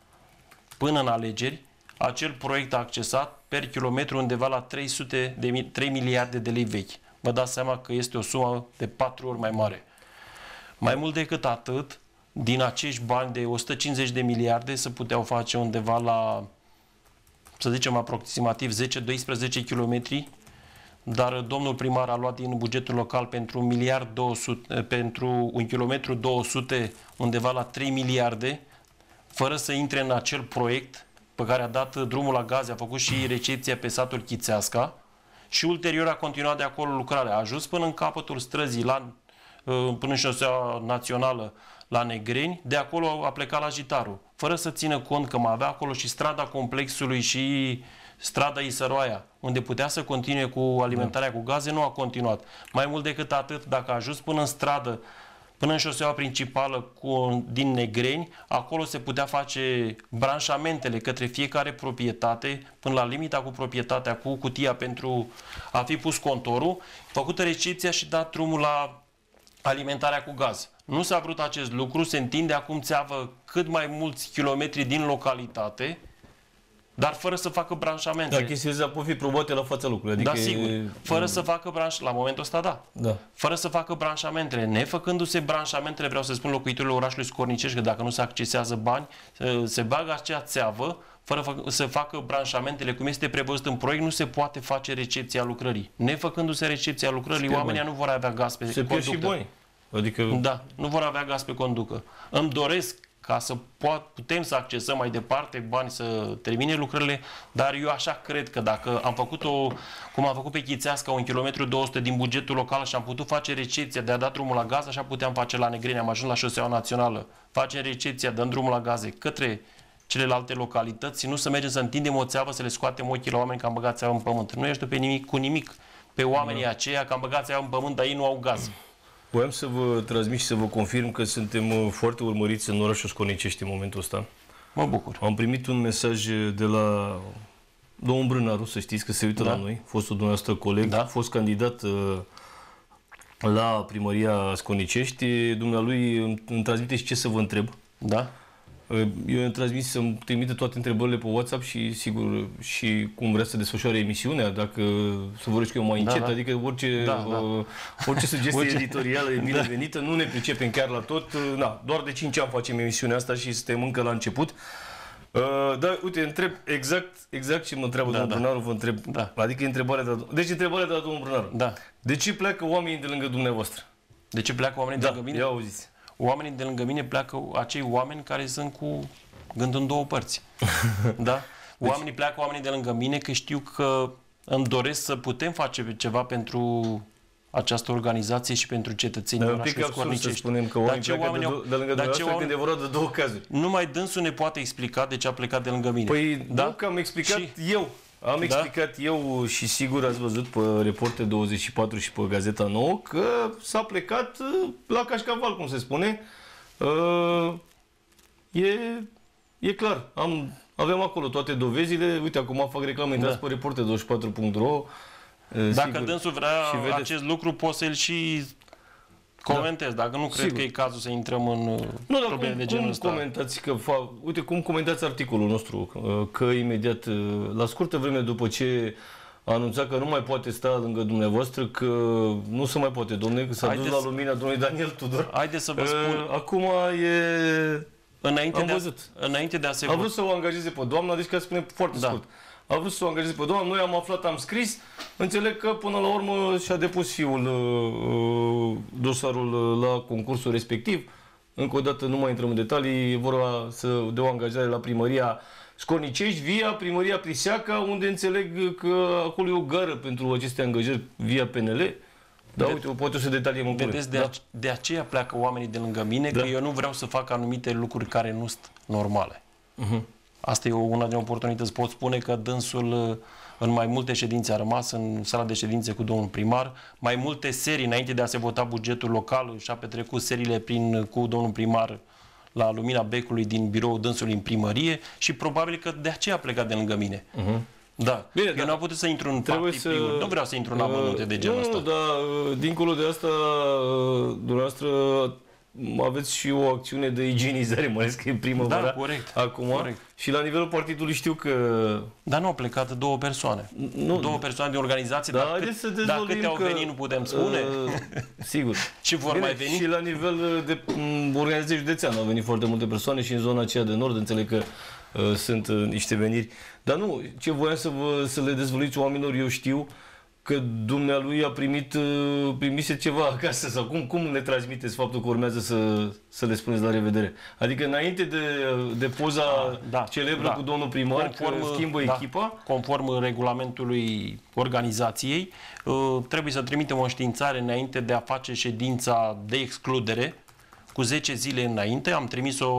până în alegeri, acel proiect a accesat per kilometru undeva la trei sute de, trei miliarde de lei vechi. Vă dați seama că este o sumă de patru ori mai mare. Mai mult decât atât, din acești bani de o sută cincizeci de miliarde se puteau face undeva la, să zicem, aproximativ zece doisprezece kilometri, dar domnul primar a luat din bugetul local pentru un miliard două sute, pentru un kilometru două sute, undeva la trei miliarde, fără să intre în acel proiect pe care a dat drumul la gaze, a făcut și recepția pe satul Chițeasca și ulterior a continuat de acolo lucrarea. A ajuns până în capătul străzii, la, până în șoseaua națională la Negreni, de acolo a plecat la Jitaru, fără să țină cont că mai avea acolo și strada complexului și strada Isăroaia, unde putea să continue cu alimentarea da. cu gaze, nu a continuat. Mai mult decât atât, dacă a ajuns până în stradă, până în șoseaua principală cu, din Negreni, acolo se putea face branșamentele către fiecare proprietate, până la limita cu proprietatea, cu cutia pentru a fi pus contorul, făcută recepția și dat drumul la alimentarea cu gaz. Nu s-a vrut acest lucru, se întinde acum țeavă cât mai mulți kilometri din localitate, dar fără să facă branșamente. Da, chestiile pot fi probate la fața lucrurilor. Adică da, sigur. Fără e... să facă branș... La momentul ăsta, da. da. Fără să facă branșamentele. Nefăcându-se branșamentele, vreau să spun locuitorilor orașului Scornicești, că dacă nu se accesează bani, se bagă acea țeavă, fără să facă branșamentele, cum este prevăzut în proiect, nu se poate face recepția lucrării. Nefăcându-se recepția lucrării, oamenii nu vor avea gaz pe se conductă. Se pierd și bani. Adică... Da, nu vor avea gaz pe conducă. Îmi doresc ca să putem să accesăm mai departe bani să termine lucrările, dar eu așa cred că dacă am făcut-o, cum am făcut pe Chițeasca, un kilometru două sute din bugetul local și am putut face recepția de a da drumul la gaz, așa puteam face la Negreni, am ajuns la șoseaua națională, facem recepția, dăm drumul la gaze către celelalte localități, nu să mergem să întindem o țeavă, să le scoatem ochii la oameni că am băgat țeavă în pământ. Nu ești pe nimic cu nimic pe oamenii da. aceia că am băgat țeavă în pământ, dar ei nu au gaz. Voiam să vă transmit și să vă confirm că suntem foarte urmăriți în orașul Scornicești în momentul ăsta. Mă bucur. Am primit un mesaj de la domnul Brânaru, să știți că se uită da. la noi, fostul dumneavoastră coleg, da. a fost candidat uh, la primăria Scornicești. Dumnealui îmi, îmi transmite și ce să vă întreb. Da. Eu i-am transmis să-mi trimite toate întrebările pe WhatsApp și, sigur, și cum vrea să desfășoare emisiunea, dacă să vorbesc eu mai încet, da, da. adică orice, da, da. Uh, orice sugestie orice... editorială e binevenită, da. nu ne pricepem chiar la tot, na, doar de cinci ani facem emisiunea asta și suntem încă la început. Uh, dar, uite, întreb exact, exact ce mă întreabă da, domnul da. Brânaru, vă întreb, da. adică întrebarea de la, deci întrebarea de la domnul Brânaru. Da. De ce pleacă oamenii de lângă dumneavoastră? De ce pleacă oamenii da, de lângă mine? Ia auziți. Oamenii de lângă mine pleacă acei oameni care sunt cu gândul în două părți. Da? Deci... Oamenii pleacă oamenii de lângă mine că știu că îmi doresc să putem face ceva pentru această organizație și pentru cetățenii orașului Scornicești. Să spunem că oamenii pleacă oameni de, de lângă dumneavoastră oameni... când e vorba de două cazuri. Numai dânsul ne poate explica de ce a plecat de lângă mine. Păi da? nu că am explicat și... eu. Am da? explicat eu și sigur ați văzut pe Reporter douăzeci și patru și pe Gazeta Nouă că s-a plecat la cașcaval, cum se spune. Uh, e, e clar. Am, avem acolo toate dovezile. Uite, acum fac reclamă, intrați da. pe reporter douăzeci și patru punct ro. Uh, Dacă sigur, dânsul vrea acest lucru, poți să-l și comentez. Da. Dacă nu cred sigur. că e cazul să intrăm în nu, probleme cum, de genul ăsta. Comentați că fa... Uite, cum comentați articolul nostru? Că imediat, la scurtă vreme după ce a anunțat că nu mai poate sta lângă dumneavoastră, că nu se mai poate, domne, că s-a dus la lumina domnului Daniel Tudor. Haideți să vă spun. Acum e... Înainte Am de, văzut. A, înainte de a se... A vrut să o angajeze pe doamna, deci ca să spune foarte da. scurt. A vrut să o angajeze pe doamna, noi am aflat, am scris. Înțeleg că până la urmă și-a depus fiul uh, dosarul la concursul respectiv. Încă o dată nu mai intrăm în detalii, e vorba să dea o angajare la primăria Scornicești via primăria Priseaca, unde înțeleg că acolo e o gară pentru aceste angajări via P N L. Da, uite, poate o să detaliem în Vedeți, de, da. de aceea pleacă oamenii de lângă mine, da. că eu nu vreau să fac anumite lucruri care nu sunt normale. Uh-huh. Asta e una din oportunități. Pot spune că dânsul în mai multe ședințe a rămas în sala de ședințe cu domnul primar, mai multe serii înainte de a se vota bugetul local și-a petrecut seriile prin, cu domnul primar la lumina becului din biroul dânsului în primărie și probabil că de aceea a plecat de lângă mine. Uh-huh. Da. Bine, eu da. nu am putut să intru în partii să... Nu vreau să intru în amănunte de genul ăsta. Nu, dar dincolo de asta, dumneavoastră aveți și o acțiune de igienizare, mai ales că e primăvara. Da, corect. Acum. Corect. Și la nivelul partidului știu că... Dar nu au plecat două persoane. Nu. Două persoane din organizație, da, dar cât, dar câte au venit nu putem spune. Uh, sigur. Și vor Bine, mai veni. Și la nivel de um, organizație județeană au venit foarte multe persoane și în zona aceea de nord, înțeleg că uh, sunt uh, niște veniri. Dar nu, ce voiam să, vă, să le dezvăluiți oamenilor, eu știu că dumnealui a primit, primise ceva acasă sau cum, cum le transmiteți faptul că urmează să, să le spuneți la revedere? Adică înainte de, de poza da, da, celebră da. cu domnul primar, conform, că schimbă da, echipa? Conform regulamentului organizației, trebuie să trimitem o înștiințare înainte de a face ședința de excludere cu zece zile înainte. Am trimis o,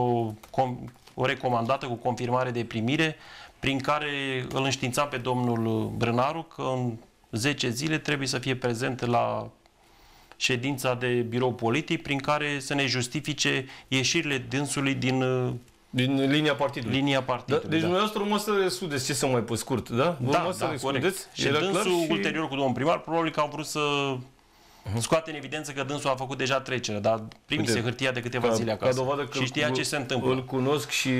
o recomandată cu confirmare de primire prin care îl înștiințam pe domnul Brânaru că în zece zile trebuie să fie prezent la ședința de birou politic prin care să ne justifice ieșirile dânsului din, din linia partidului. Linia partidului da, deci da. dumneavoastră urmă să răspundeți, ce să mai pe scurt, da? Vă da, să da, corect. Și Era dânsul, clar și... ulterior cu domnul primar, probabil că au vrut să uh-huh. scoate în evidență că dânsul a făcut deja trecere, dar primise Uite, hârtia de câteva ca, zile acasă. Ca dovadă că și știa ce se întâmplă. Îl cunosc și...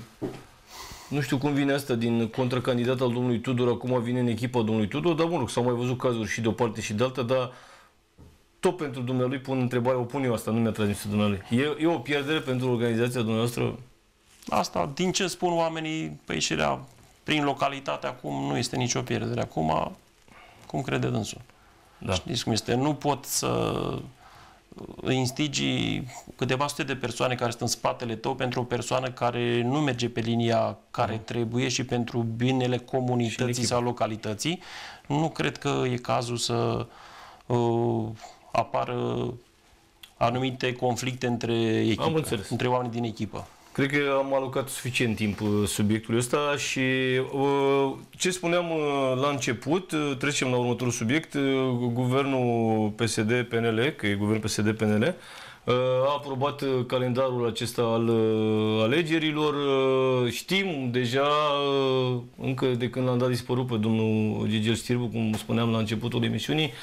Nu știu cum vine asta din contracandidat al domnului Tudor, acum vine în echipa domnului Tudor, dar mă rog, s-au mai văzut cazuri și de o parte și de alta, dar tot pentru dumnealui pun întrebarea, o pun eu asta, nu mi-a transmis dumnealui. E, e o pierdere pentru organizația dumneavoastră? Asta, din ce spun oamenii pe ieșirea prin localitate, acum nu este nicio pierdere. Acum, cum crede dânsul? Da. Știți cum este? Nu pot să instigi câteva sute de persoane care sunt în spatele tău pentru o persoană care nu merge pe linia care uh-huh. trebuie și pentru binele comunității sau localității, nu cred că e cazul să uh, apară anumite conflicte între echipe, între oameni din echipă. Cred că am alocat suficient timp subiectului ăsta și uh, ce spuneam uh, la început, uh, trecem la următorul subiect. Uh, guvernul P S D P N L, că e guvernul P S D P N L, uh, a aprobat uh, calendarul acesta al uh, alegerilor. Uh, știm deja, uh, încă de când l-am dat dispărut pe domnul Gigel Stirbu, cum spuneam la începutul emisiunii,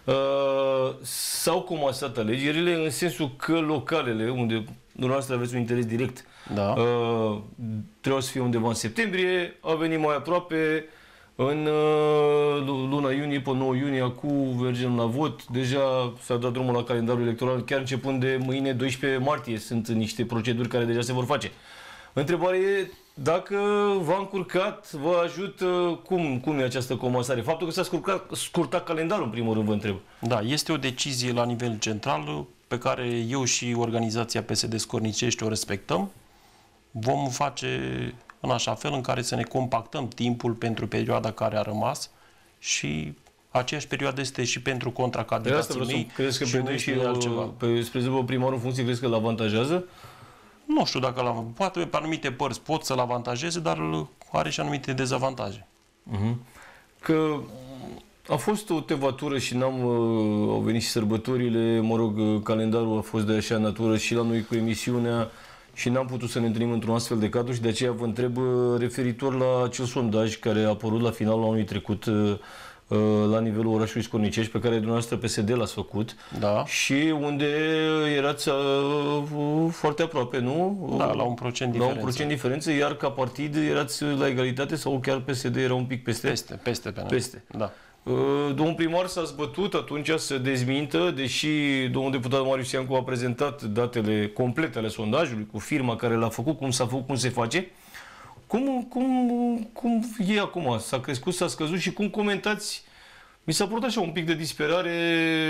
Uh, s-au comasat alegerile în sensul că localele, unde dumneavoastră aveți un interes direct, da. uh, trebuia să fie undeva în septembrie, a venit mai aproape în uh, luna iunie, pe nouă iunie, acum mergem la vot, deja s-a dat drumul la calendarul electoral, chiar începând de mâine, doisprezece martie, sunt niște proceduri care deja se vor face. Întrebarea e dacă v-a încurcat, vă ajută, cum, cum e această comasare? Faptul că s-a scurtat, scurtat calendarul, în primul rând, vă întreb. Da, este o decizie la nivel central pe care eu și organizația P S D Scornicești o respectăm. Vom face în așa fel în care să ne compactăm timpul pentru perioada care a rămas și aceeași perioadă este și pentru contracandidații mei. Crezi că și pe noi și altceva. Pe, spre exemplu, primarul în funcție, crezi că îl avantajează? Nu știu dacă la, poate pe anumite părți pot să-l avantajeze, dar are și anumite dezavantaje. Uh-huh. Că a fost o tevatură și n-am, uh, au venit și sărbătorile, mă rog, calendarul a fost de așa natură și la noi cu emisiunea și n-am putut să ne întâlnim într-un astfel de cadru și de aceea vă întreb referitor la acel sondaj care a apărut la finalul anului trecut uh, la nivelul orașului Scornicești, pe care dumneavoastră P S D l-ați făcut, da. Și unde erați uh, foarte aproape, nu? Da, la un procent diferență. La un procent diferență, iar ca partid erați la egalitate sau chiar P S D era un pic peste? Peste, peste. Pe peste. Da. Uh, domnul primar s-a zbătut atunci să dezmintă, deși domnul deputat Marius Iancu a prezentat datele complete ale sondajului, cu firma care l-a făcut, cum s-a făcut, cum se face. Cum, cum, cum e acum? S-a crescut, s-a scăzut și cum comentați? Mi s-a părut așa un pic de disperare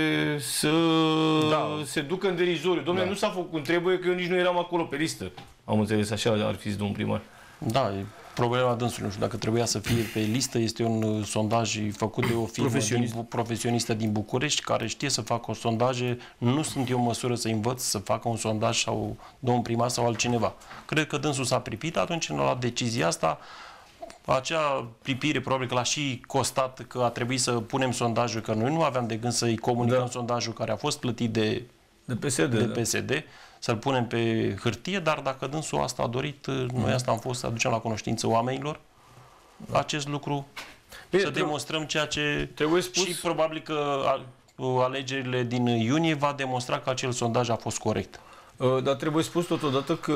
să da. se ducă în derizoriu. Dom'le, da. nu s-a făcut cum trebuie, că eu nici nu eram acolo pe listă. Am înțeles, așa ar fi zis domnul primar. Da, e problema dânsului. Nu știu dacă trebuia să fie pe listă. Este un sondaj făcut de o firmă Profesionist. din, profesionistă din București care știe să facă sondaje. Nu sunt eu în măsură să învăț să facă un sondaj sau domnul primar sau altcineva. Cred că dânsul s-a pripit atunci când a luat decizia asta. Acea pripire probabil că l-a și costat, că a trebuit să punem sondajul, că noi nu aveam de gând să-i comunicăm da. sondajul care a fost plătit de, de P S D, de da. P S D, să-l punem pe hârtie, dar dacă dânsul asta a dorit, noi asta am fost să aducem la cunoștință oamenilor, da. acest lucru, Bine, să demonstrăm ceea ce... Trebuie spus... Și probabil că alegerile din iunie va demonstra că acel sondaj a fost corect. Dar trebuie spus totodată că,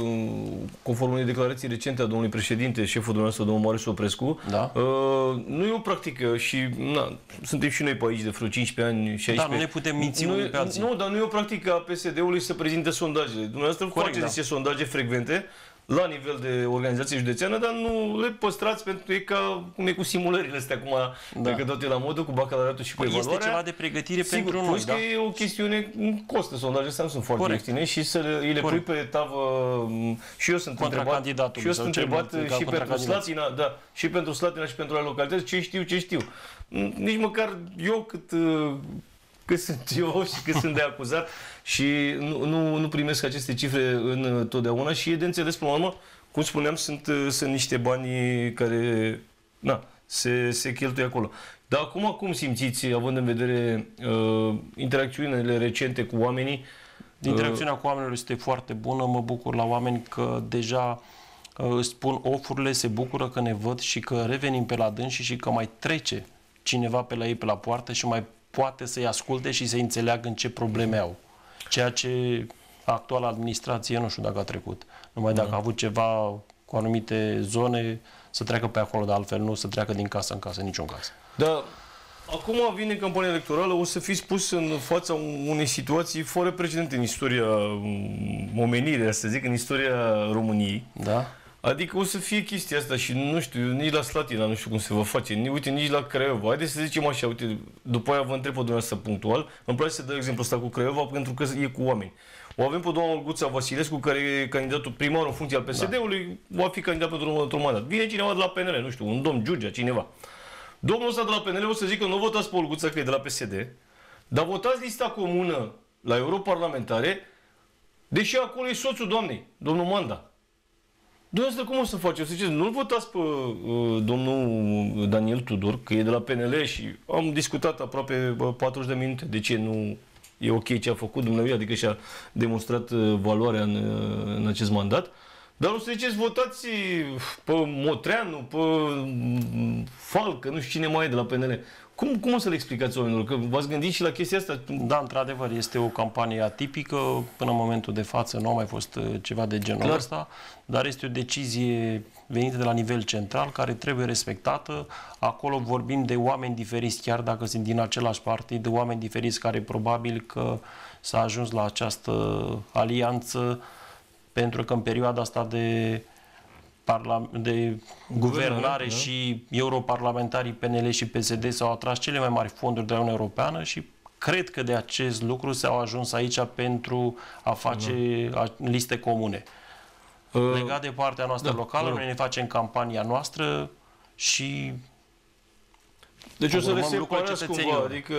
conform unei declarații recente a domnului președinte, șeful dumneavoastră, domnul Marius Oprescu, da. nu e o practică și na, suntem și noi pe aici de vreo cincisprezece ani, șaisprezece. Da, nu ne putem minți nu, unii pe alții. Nu, dar nu e o practică a P S D-ului să prezinte sondajele. Dumneavoastră Corect, faceți niște da. sondaje frecvente la nivel de organizație județeană, dar nu le păstrați pentru că e ca cum e cu simulările astea acum, da. că tot e la modă, cu bacalaureatul și cu păi evaluarea. Este ceva de pregătire Sigur, pentru noi, plus da? că e o chestiune, costă sondajele astea, nu sunt foarte Corect. ieftine și să le, le pui pe tavă și eu sunt întrebat, și eu sunt întrebat și pentru Slatina, da, și pentru Slatina și pentru alte localități, ce știu, ce știu. Nici măcar eu cât cât sunt eu și cât sunt de acuzat și nu, nu, nu primesc aceste cifre în totdeauna și e de înțeles până la urmă. Cum spuneam, sunt, sunt niște bani care na, se, se cheltuie acolo. Dar acum cum simțiți, având în vedere uh, interacțiunile recente cu oamenii? Interacțiunea uh, cu oamenilor este foarte bună, mă bucur la oameni că deja uh, își spun ofurile, se bucură că ne văd și că revenim pe la dânsi și că mai trece cineva pe la ei pe la poartă și mai poate să-i asculte și să-i înțeleagă în ce probleme au. Ceea ce actuala administrație nu știu dacă a trecut. Numai dacă a avut ceva cu anumite zone, să treacă pe acolo, dar altfel nu să treacă din casă în casă, în niciun caz. Da. Acum vine campania electorală, o să fiți pus în fața unei situații fără precedent în istoria omenirii, să zic, în istoria României. Da. Adică o să fie chestia asta și nu știu, nici la Slatina nu știu cum se va face, uite, nici la Craiova. Haideți să zicem așa, uite, după aia vă întreb pe dumneavoastră punctual. Îmi place să dau exemplu ăsta cu Craiova pentru că e cu oameni. O avem pe doamna Olguța Vasilescu, care e candidatul primar în funcție al P S D-ului, da. Va fi candidat pentru următorul mandat. Vine cineva de la P N L, nu știu, un domn Giurgea, cineva. Domnul ăsta de la P N L o să zică, nu votați pe Olguța că e de la P S D, dar votați lista comună la europarlamentare, deși acolo e soțul doamnei, domnul Manda. Dumneavoastră cum o să face? O să ziceți, nu-l votați pe uh, domnul Daniel Tudor, că e de la P N L și am discutat aproape uh, patruzeci de minute de ce nu e ok ce a făcut dumneavoastră, adică și-a demonstrat uh, valoarea în, uh, în acest mandat. Dar o să ziceți, votați pe Motreanu, pe Falcă, nu știu cine mai e de la P N L. Cum, cum o să le explicați oamenilor? Că v-ați gândit și la chestia asta? Da, într-adevăr, este o campanie atipică. Până în momentul de față nu a mai fost ceva de genul Clar. ăsta, dar este o decizie venită de la nivel central, care trebuie respectată. Acolo vorbim de oameni diferiți, chiar dacă sunt din același partid, de oameni diferiți care probabil că s-a ajuns la această alianță pentru că în perioada asta de de guvernare da. și europarlamentarii P N L și P S D s-au atras cele mai mari fonduri de la Uniunea Europeană și cred că de acest lucru s-au ajuns aici pentru a face da. liste comune. Uh, Legat de partea noastră da, locală, da. noi ne facem campania noastră și deci o să le separați cumva, adică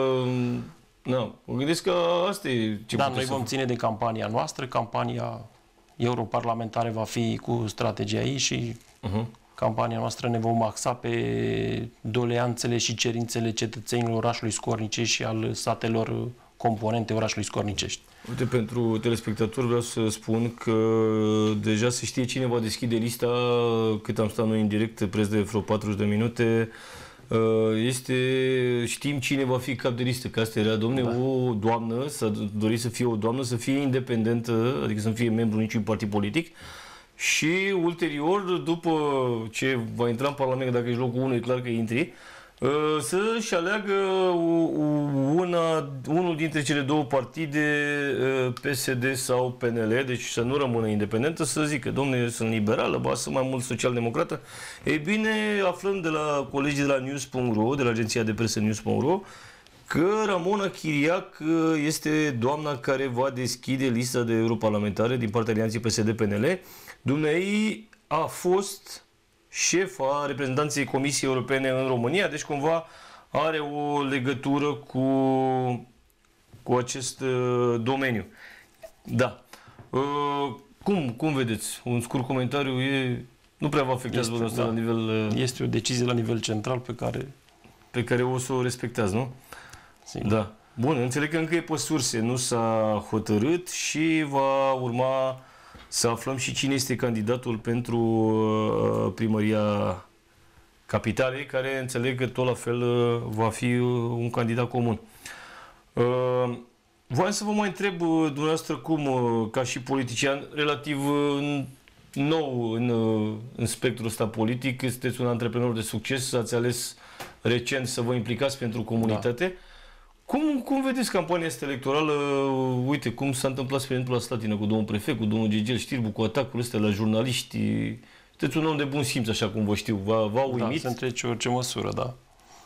nu, mă gândesc că asta e ce Da, noi vom ține de campania noastră, campania europarlamentare va fi cu strategia ei și uh-huh. campania noastră ne vom axa pe doleanțele și cerințele cetățenilor orașului Scornicești și al satelor componente orașului Scornicești. Uite, pentru telespectatori vreau să spun că deja se știe cine va deschide lista, cât am stat noi în direct, preț de vreo patruzeci de minute. Este, știm cine va fi cap de listă, că asta era, domne, da. o doamnă, s-a dorit să fie o doamnă, să fie independentă, adică să nu fie membru niciun partid politic și ulterior, după ce va intra în Parlament, dacă ești locul unu, e clar că intri, să-și aleagă una, unul dintre cele două partide, P S D sau P N L, deci să nu rămână independentă, să zică, domne, sunt liberală, ba, sunt mai mult social-democrată. Ei bine, aflăm de la colegii de la news punct ro, de la agenția de presă news punct ro, că Ramona Chiriac este doamna care va deschide lista de europarlamentare din partea alianței P S D P N L. Dumnezeu a fost șefa reprezentanței Comisiei Europene în România, deci cumva are o legătură cu, cu acest uh, domeniu. Da. Uh, cum, cum vedeți? Un scurt comentariu e, nu prea vă afectează este, da. la nivel... Uh, este o decizie la nivel central pe care... Pe care o să o respectați, nu? Sigur. Da. Bun, înțeleg că încă e pe surse, nu s-a hotărât și va urma să aflăm și cine este candidatul pentru uh, primăria capitalei, care înțeleg că tot la fel uh, va fi uh, un candidat comun. Uh, Voiam să vă mai întreb, uh, dumneavoastră, cum, uh, ca și politician, relativ uh, nou în, uh, în spectrul ăsta politic, sunteți un antreprenor de succes, ați ales recent să vă implicați pentru comunitate. Da. Cum, cum vedeți campania asta electorală? Uite, cum s-a întâmplat, spre exemplu, la Slatina cu domnul prefect, cu domnul Gigel Știrbu, cu atacurile astea la jurnaliști. Sunteți un om de bun simț, așa cum vă știu. V-a uimit? Da, se întrece orice măsură, da.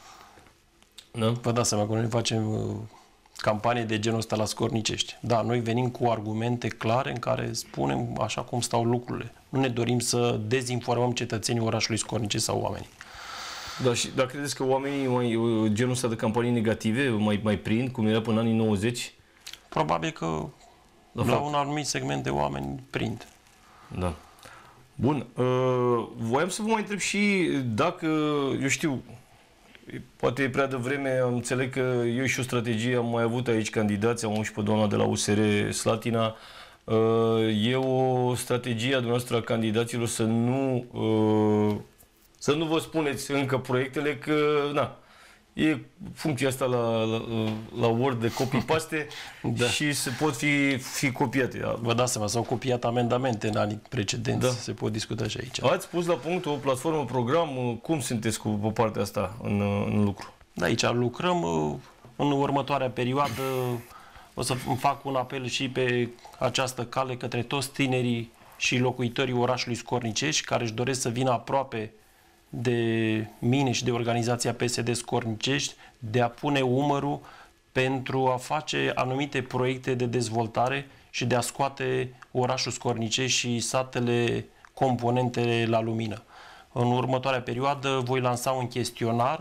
Da? Vă dați seama că noi facem uh, campanie de genul ăsta la Scornicești. Da, noi venim cu argumente clare în care spunem așa cum stau lucrurile. Nu ne dorim să dezinformăm cetățenii orașului Scornicești sau oamenii. Da, și dar credeți că oamenii mai, genul ăsta de campanii negative mai, mai prind, cum era până în anii nouăzeci? Probabil că la, la un anumit segment de oameni prind. Da. Bun. Uh, voiam să vă mai întreb și dacă, eu știu, poate e prea devreme, am înțeleg că eu și o strategie, am mai avut aici candidați, am avut și pe doamna de la U S R Slatina. Uh, e o strategie a dumneavoastră a candidaților să nu... Uh, Să nu vă spuneți încă proiectele, că na, e funcția asta la, la, la Word de copy-paste da. și se pot fi, fi copiate. Vă dați seama, s-au copiat amendamente în anii precedenți, da. se pot discuta și aici. Ați pus la punct o platformă, program, cum sunteți cu pe partea asta în, în lucru? Da, aici lucrăm, în următoarea perioadă o să fac un apel și pe această cale către toți tinerii și locuitorii orașului Scornicești, care își doresc să vină aproape de mine și de organizația P S D Scornicești, de a pune umărul pentru a face anumite proiecte de dezvoltare și de a scoate orașul Scornicești și satele componente la lumină. În următoarea perioadă voi lansa un chestionar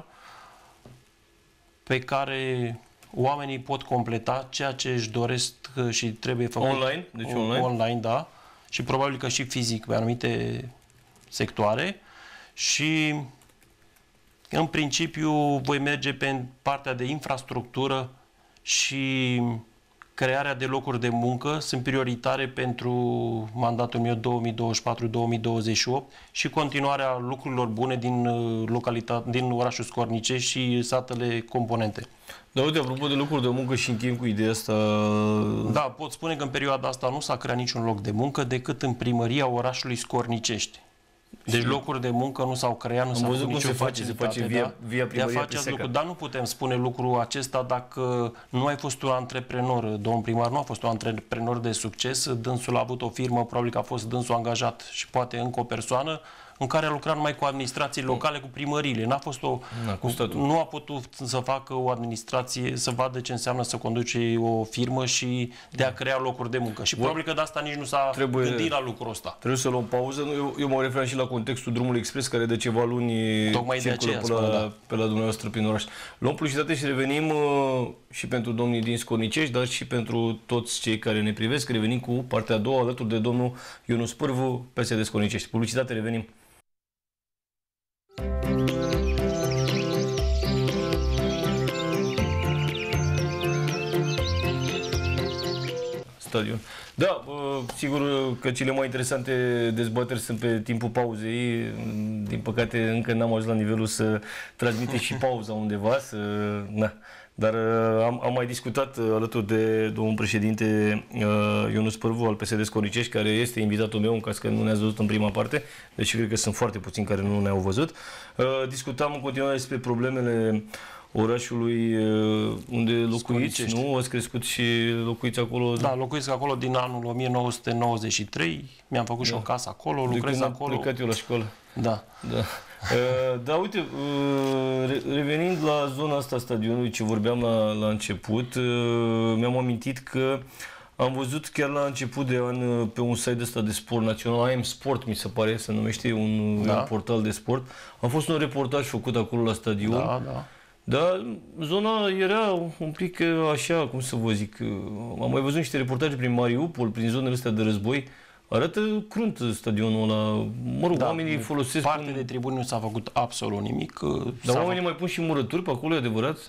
pe care oamenii pot completa ceea ce își doresc și trebuie făcut. Online? Deci online? Online, da. Și probabil că și fizic pe anumite sectoare. Și în principiu voi merge pe partea de infrastructură și crearea de locuri de muncă sunt prioritare pentru mandatul meu două mii douăzeci și patru două mii douăzeci și opt și continuarea lucrurilor bune din, localitate, din orașul Scornicești și satele componente. Dar uite, apropo de locuri de muncă și încheiem cu ideea asta... Da, pot spune că în perioada asta nu s-a creat niciun loc de muncă decât în primăria orașului Scornicești. Deci locuri de muncă nu s-au creat, nu s-a făcut nicio se face, se face via, da? via primăria face lucru. Dar nu putem spune lucrul acesta dacă nu ai fost un antreprenor. Domnul primar nu a fost un antreprenor de succes, dânsul a avut o firmă, probabil că a fost dânsul angajat și poate încă o persoană în care a lucrat numai cu administrații locale, cu primăriile. N-a fost o, nu a putut să facă o administrație, să vadă ce înseamnă să conduce o firmă și de a crea locuri de muncă. Și Bun. probabil că de asta nici nu s-a gândit la lucrul ăsta. Trebuie să luăm pauză. Eu, eu mă referam și la contextul drumului expres, care de ceva luni Tocmai de aceea, pe, la, spune, da. pe la dumneavoastră prin oraș. Luăm publicitate și revenim uh, și pentru domnii din Scornicești, dar și pentru toți cei care ne privesc. Revenim cu partea a doua, alături de domnul Ionus Pârvu, P S D Scornicești. Publicitate, revenim. Stadion. Da, sigur că cele mai interesante dezbateri sunt pe timpul pauzei. Din păcate încă n-am ajuns la nivelul să transmite și pauza undeva, să... Na. Dar am, am mai discutat alături de domnul președinte Ionus Pârvu al P S D Scornicești, care este invitatul meu în caz că nu ne-ați văzut în prima parte, deci cred că sunt foarte puțini care nu ne-au văzut. Discutam în continuare despre problemele orașului unde locuiți, nu? Ați crescut și locuiți acolo? Da, locuiți acolo din anul o mie nouă sute nouăzeci și trei, mi-am făcut da. și o casă acolo, lucrez acolo. Am plecat eu la școală. Da. Da. Uh, da, uite, uh, revenind la zona asta stadionului ce vorbeam la, la început, uh, mi-am amintit că am văzut chiar la început de an pe un site ăsta de sport național, I Am Sport mi se pare, se numește, un, da. un portal de sport. A fost un reportaj făcut acolo la stadion. Da, da. Dar zona era un pic așa, cum să vă zic, am mai văzut niște reportaje prin Mariupol, prin zonele astea de război. Arată crunt stadionul ăla. Mă rog, da, oamenii folosesc... Parte un... de tribuni nu s-a făcut absolut nimic. Dar oamenii făcut... mai pun și murături pe acolo, e adevărat?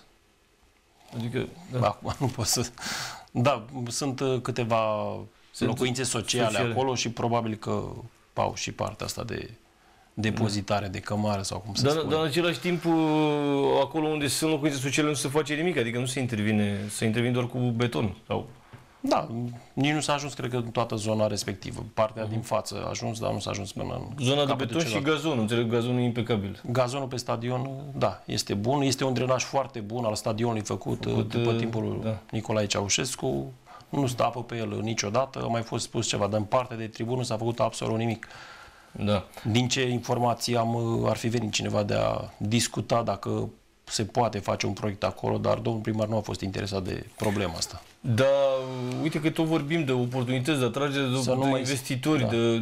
Adică... Da. Acum nu pot să... Da, sunt câteva sunt locuințe sociale, sociale acolo și probabil că au și partea asta de depozitare, da. de cămară sau cum se dar, spune. Dar în același timp, acolo unde sunt locuințe sociale nu se face nimic, adică nu se intervine, se intervine doar cu beton sau... Da, nici nu s-a ajuns, cred că, în toată zona respectivă. Partea uh-huh. din față a ajuns, dar nu s-a ajuns până în... Zona de beton și gazonul, înțeleg, gazonul e impecabil. Gazonul pe stadion, da, este bun. Este un drenaj foarte bun al stadionului făcut, făcut după timpul da. Nicolae Ceaușescu. Nu stă apă pe el niciodată. A mai fost spus ceva, dar în partea de tribună nu s-a făcut absolut nimic. Da. Din ce informații am, ar fi venit cineva de a discuta dacă se poate face un proiect acolo, dar domnul primar nu a fost interesat de problema asta. Da, uite că tot vorbim de oportunități, de atragere de, de investitori. Da. De,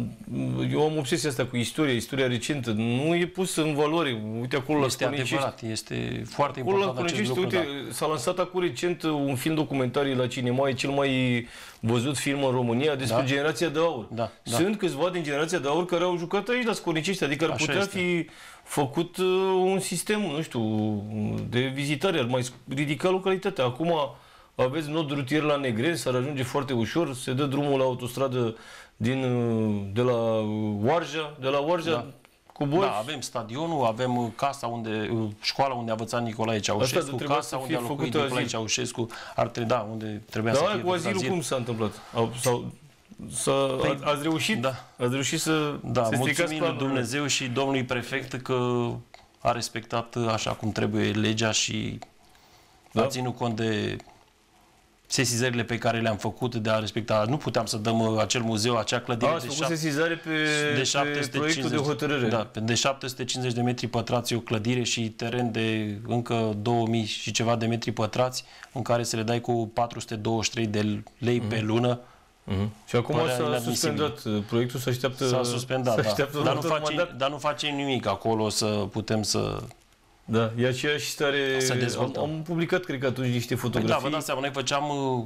eu am obsesia asta cu istoria, istoria recentă. Nu e pus în valoare. Uite acolo este la adevărat, este foarte acolo important acest lucru. Uite, da. S-a lansat acum recent un film documentariu la cinema, e cel mai văzut film în România despre da? generația de aur. Da, Sunt da. câțiva din generația de aur care au jucat aici la Scornicești, adică ar Așa putea este. fi făcut un sistem, nu știu, de vizitare, ar mai ridica localitatea. Acum aveți nod rutier la Negreni, s-ar ajunge foarte ușor, se dă drumul la autostradă din, de la Oarja, de la Oarja da. cu boi. Da, avem stadionul, avem casa unde, școala unde a învățat Nicolae Ceaușescu, casa unde a locuit Nicolae Ceaușescu, ar trebui, da, unde trebuia da, să fie cu azilul azil. Cum s-a întâmplat? Sau, sau, păi, ați reușit? Da. Ați reușit să Da, să mulțumim lui Dumnezeu și domnului prefect că a respectat așa cum trebuie legea și da. a ținut cont de sesizările pe care le-am făcut de a respecta. Nu puteam să dăm acel muzeu, acea clădire a, de, șapte, sesizare pe, de, șapte pe proiectul de hotărâre. Da, de șapte sute cincizeci de metri pătrați, o clădire și teren de încă două mii și ceva de metri pătrați, în care să le dai cu patru sute douăzeci și trei de lei mm-hmm. pe lună. Mm-hmm. Și acum s-a suspendat proiectul, se așteaptă... S-a suspendat, da. Dar nu, face, dar nu facem nimic acolo să putem să... Da, e aceeași stare... Am, am publicat, cred că atunci, niște fotografii. Păi da, vă dați seama, noi făceam,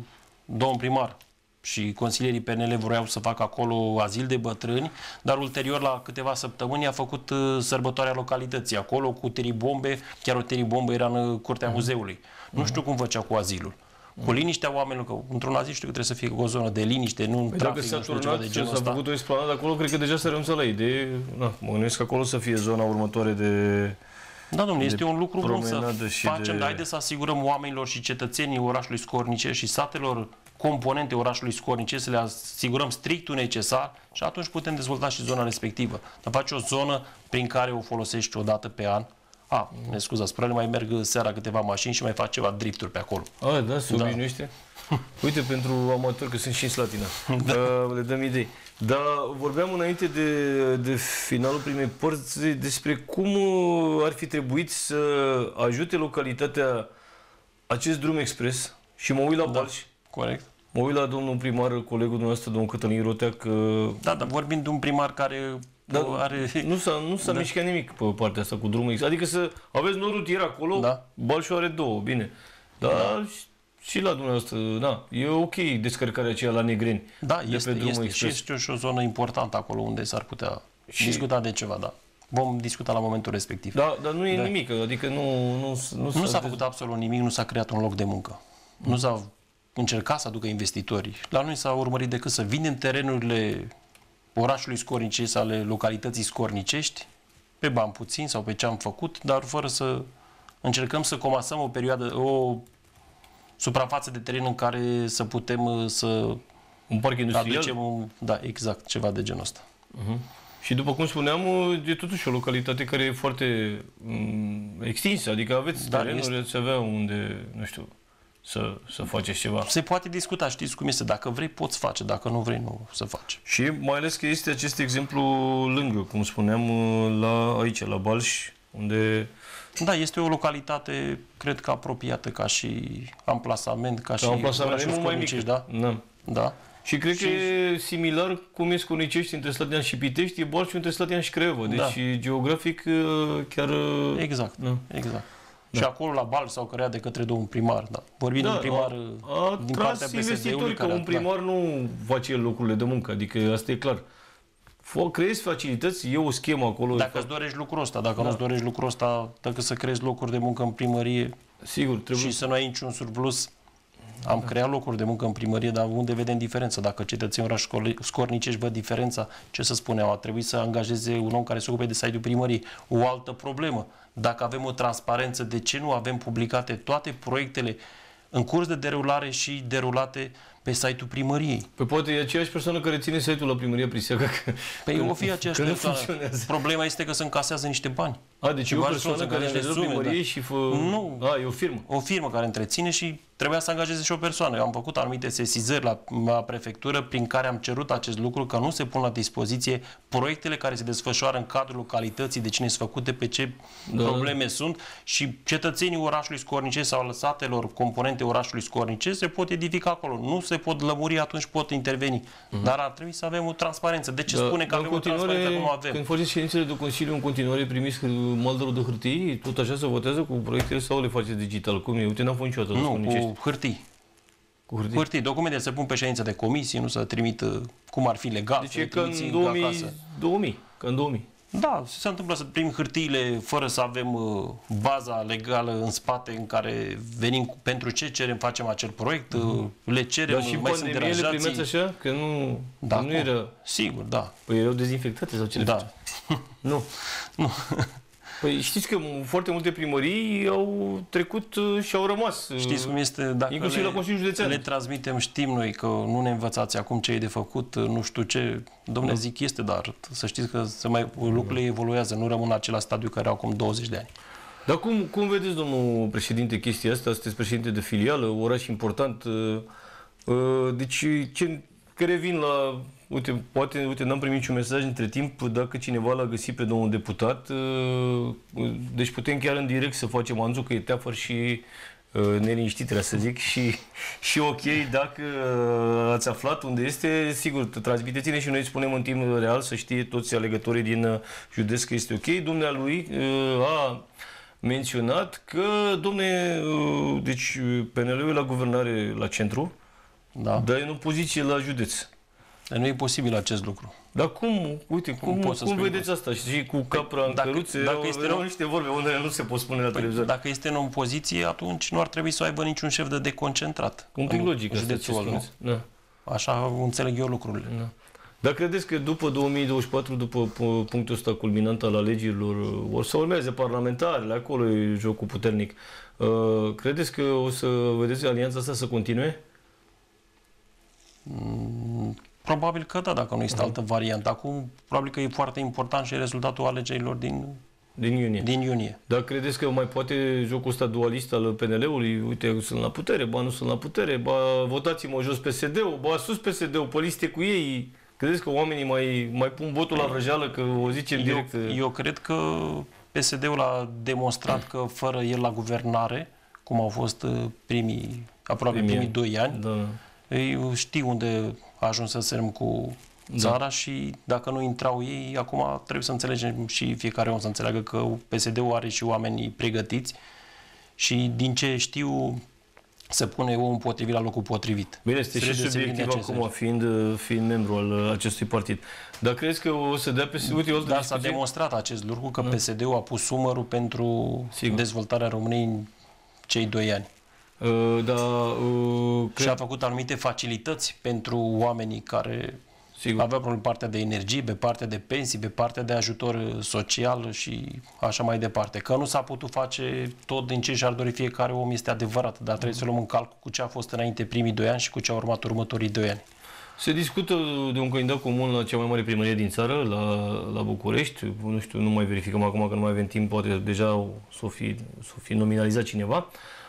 domn primar și consilierii P N L vreau să facă acolo azil de bătrâni, dar ulterior, la câteva săptămâni, a făcut sărbătoarea localității acolo cu teribombe, chiar o teribombă era în curtea uh-huh. muzeului. Uh-huh. Nu știu cum făcea cu azilul. Cu liniștea oamenilor, că într-un azil știu că trebuie să fie o zonă de liniște, nu un păi trafic, dacă nu știu ceva de genul ăsta. S-a făcut o esplanadă acolo, cred că deja s-a renunțat la idee. Na, mă gândesc că acolo să fie zona următoare de... Da, domnule, este un lucru bun să facem, de... dar haideți să asigurăm oamenilor și cetățenii orașului Scornice și satelor componente orașului Scornice, să le asigurăm strictul necesar și atunci putem dezvolta și zona respectivă. Dar faci o zonă prin care o folosești o dată pe an. A, ne scuzați, probabil mai merg seara câteva mașini și mai fac ceva drifturi pe acolo. A, da, se obișnuiește. Da. Uite, pentru amatori, că sunt și în Slatina, da. uh, le dăm idei. Dar vorbeam înainte de, de finalul primei părți despre cum ar fi trebuit să ajute localitatea acest drum expres și mă uit la da, Balș. Corect. Mă uit la domnul primar, colegul dumneavoastră, domnul Cătălin Rotea, că... Da, dar vorbim de un primar care da, are... Nu s-a, nu s-a da. mișcat nimic pe partea asta cu drumul expres. Adică să aveți nord rutier acolo, da. Balșul are două, bine. Dar... Da. Și la dumneavoastră, da, e ok descărcarea aceea la Negreni. Da, este, este și este și o zonă importantă acolo unde s-ar putea și... discuta de ceva, da. Vom discuta la momentul respectiv. Da, dar nu e da. nimic, adică nu... Nu, nu, nu s-a făcut absolut nimic, nu s-a creat un loc de muncă. Mm. Nu s-a încercat să aducă investitorii. La noi s-a urmărit decât să vindem terenurile orașului Scornicești sau ale localității scornicești, pe bani puțini sau pe ce am făcut, dar fără să încercăm să comasăm o perioadă, o suprafață de teren în care să putem să un parc industrial? Aducem un, da, exact, ceva de genul ăsta. Uh-huh. Și după cum spuneam, e totuși o localitate care e foarte um, extinsă, adică aveți da, terenuri, ați avea unde, nu știu, să, să faceți ceva. Se poate discuta, știți cum este, dacă vrei poți face, dacă nu vrei nu să faci. Și mai ales că este acest exemplu lângă, cum spuneam, la aici, la Balș, unde... Da, este o localitate, cred că apropiată ca și amplasament, ca, ca și amplasament, e mult mai mic. Da? Da. Da. Și cred și... că e similar cum e Scornicești între Slatina și Pitești, e Balșul între Slatina și Craiova. Deci da. geografic chiar... Exact, da. exact. Da. Și acolo la Balș s-au creat de către domnul primar, da. Vorbim da, de un primar a, a din partea B S D-ului. Că un primar da. nu face locurile de muncă, adică asta e clar. Creezi facilități, e o schemă acolo. Dacă îți dorești lucrul ăsta, dacă da. nu îți dorești lucrul ăsta, dacă să creezi locuri de muncă în primărie sigur, trebuie... și să nu ai niciun surplus, am da. creat locuri de muncă în primărie, dar unde vedem diferența? Dacă cetățenii oraș Scornicești văd diferența, ce să spunem? A trebuit să angajeze un om care se ocupe de site-ul primăriei. O altă problemă, dacă avem o transparență, de ce nu avem publicate toate proiectele în curs de derulare și derulate pe site-ul primăriei? Păi poate e aceeași persoană care ține site-ul la primăria Priseacă. Păi o fi aceeași persoană. Problema este că se încasează niște bani. A, deci e o persoană care angajează primărie și fă... Nu. A, e o firmă. O firmă care întreține și trebuia să angajeze și o persoană. Eu am făcut anumite sesizări la, la prefectură prin care am cerut acest lucru, că nu se pun la dispoziție proiectele care se desfășoară în cadrul localității, de cine sunt făcute, pe ce da. probleme sunt și cetățenii orașului Scornicești sau al satelor componente orașului Scornicești se pot edifica acolo. Nu se pot lămuri, atunci pot interveni. Uh-huh. Dar ar trebui să avem o transparență. De ce da, spune că avem o transparență că nu avem? Când faceți ședințele de Consiliu, în continuare primiți maldărul de hârtii, tot așa se votează cu proiectele sau le faceți digital? Cum e? Uite, n-am fost niciodată. Nu, cu hârtii. Cu hârtii? Hârtii. Documente se pun pe ședință de comisie, nu să trimită cum ar fi legal. Deci e că în două mii, două mii, că în două mii. Da, se întâmplă să primim hârtiile fără să avem uh, baza legală în spate în care venim cu, pentru ce cerem, facem acel proiect, uh, le cerem, dar și mai sunt deranjații. Dar și primeți așa? Că nu, da, nu era... Sigur, da. Păi erau dezinfectate sau ce le da. face? Nu. Nu. Păi știți că foarte multe primării au trecut și au rămas. Știți cum este? Dacă inclusiv le, la Consiliul Județean. Le transmitem, știm noi că nu ne învățați acum ce e de făcut, nu știu ce. Dom'le, zic este, dar să știți că se mai, lucrurile evoluează, nu rămân la acela stadiu care au acum douăzeci de ani. Dar cum, cum vedeți, domnul președinte, chestia asta? Sunteți președinte de filială, oraș important. Deci, ce, care vin la... Uite, poate, uite, n-am primit niciun mesaj între timp, dacă cineva l-a găsit pe domnul deputat, deci putem chiar în direct să facem anunțul că e teafăr și neliniștit, trebuie să zic, și, și ok, dacă ați aflat unde este, sigur, transmiteți-ne și noi spunem în timp real să știe toți alegătorii din județ că este ok. Dumnealui a menționat că, domne, deci P N L-ul e la guvernare la centru, da. Dar e în opoziție la județ. Dar nu e posibil acest lucru. Dar cum, uite, cum, cum, cum vedeți asta? Și cu capra păi, în dacă, căruțe, dacă erau, este erau niște vorbe unde nu se pot spune la păi, televizor. Dacă este în opoziție, atunci nu ar trebui să aibă niciun șef de deconcentrat. Un pic logic asta, ce spuneți. Da. Așa înțeleg eu lucrurile. Da. Dar credeți că după două mii douăzeci și patru, după punctul ăsta culminant al alegerilor, o să urmeze parlamentarele, acolo e jocul puternic, credeți că o să vedeți alianța asta să continue? Mm. Probabil că da, dacă nu este altă variantă. Acum, probabil că e foarte important și rezultatul alegerilor din, din, iunie. din iunie. Dar credeți că mai poate jocul ăsta dualist al P N L-ului? Uite, sunt la putere, ba nu sunt la putere, ba votați-mă jos P S D-ul, ba sus P S D-ul, pe liste cu ei. Credeți că oamenii mai, mai pun votul la vrăjeală, că o zicem eu, direct? Eu cred că P S D-ul a demonstrat că fără el la guvernare, cum au fost primii, aproape primii, primii doi ani, da. Ei știu unde a ajuns să sărăm cu țara, da. Și dacă nu intrau ei, acum trebuie să înțelegem și fiecare om să înțeleagă că P S D-ul are și oamenii pregătiți și din ce știu se pune omul potrivit la locul potrivit. Bine, este și subiectiv acum, fiind, fiind membru al acestui partid. Dar crezi că o să dea P S D-ul? Dar s-a demonstrat acest lucru, că da. P S D-ul a pus umărul pentru Sigur. dezvoltarea României în cei doi ani. Uh, da, uh, și a făcut anumite facilități pentru oamenii care Sigur. aveau pe partea de energie, pe partea de pensii, pe partea de ajutor social și așa mai departe. Că nu s-a putut face tot din ce și-ar dori fiecare om, este adevărat, dar trebuie să luăm în calcul cu ce a fost înainte primii doi ani și cu ce a urmat următorii doi ani. Se discută de un candidat comun la cea mai mare primărie din țară, la, la București. Nu știu, nu mai verificăm acum că nu mai avem timp, poate deja s-o fi, s-o fi nominalizat cineva.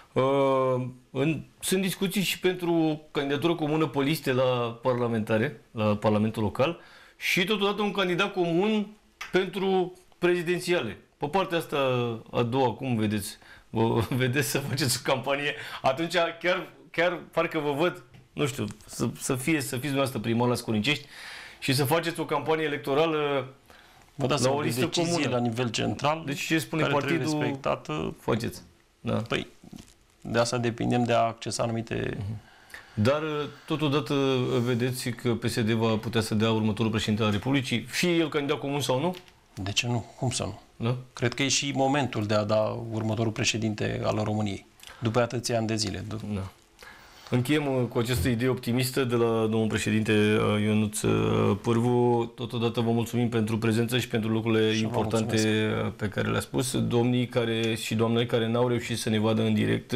Uh, în, sunt discuții și pentru candidatură comună pe liste la parlamentare, la Parlamentul Local și totodată un candidat comun pentru prezidențiale. Pe partea asta a doua, cum vedeți? Vă vedeți să faceți o campanie? Atunci chiar, chiar parcă vă văd, nu știu, să, să, fie, să fiți dumneavoastră primar la Scorincești și să faceți o campanie electorală Vă dați la o listă comună la nivel central. Deci ce spune care partidul? Respectată. Faceți. Da. Păi, de asta depindem de a accesa anumite... Dar totodată vedeți că P S D va putea să dea următorul președinte al Republicii, fie el candidat comun sau nu? De ce nu? Cum să nu? Da? Cred că e și momentul de a da următorul președinte al României, după atâția ani de zile. Da. Încheiem cu această idee optimistă de la domnul președinte Ionuț Pârvu. Totodată vă mulțumim pentru prezență și pentru lucrurile și importante pe care le-a spus. Domnii care, și doamnele care n-au reușit să ne vadă în direct,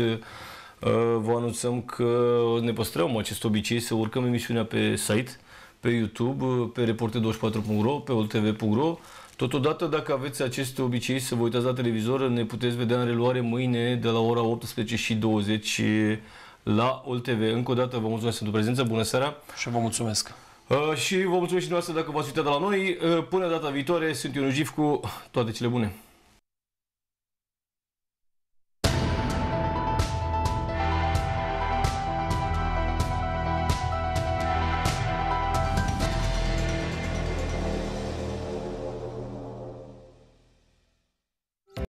vă anunțăm că ne păstrăm acest obicei să urcăm emisiunea pe site, pe YouTube, pe reporter douăzeci și patru punct ro, pe oltv punct ro. Totodată, dacă aveți acest obicei să vă uitați la televizor, ne puteți vedea în reluare mâine de la ora optsprezece și douăzeci la OLTV. Încă o dată vă mulțumesc pentru prezență, bună seara! Și vă mulțumesc! Uh, și vă mulțumesc și dumneavoastră dacă v-ați uitat de la noi. Uh, până data viitoare, sunt Ion Jif cu toate cele bune!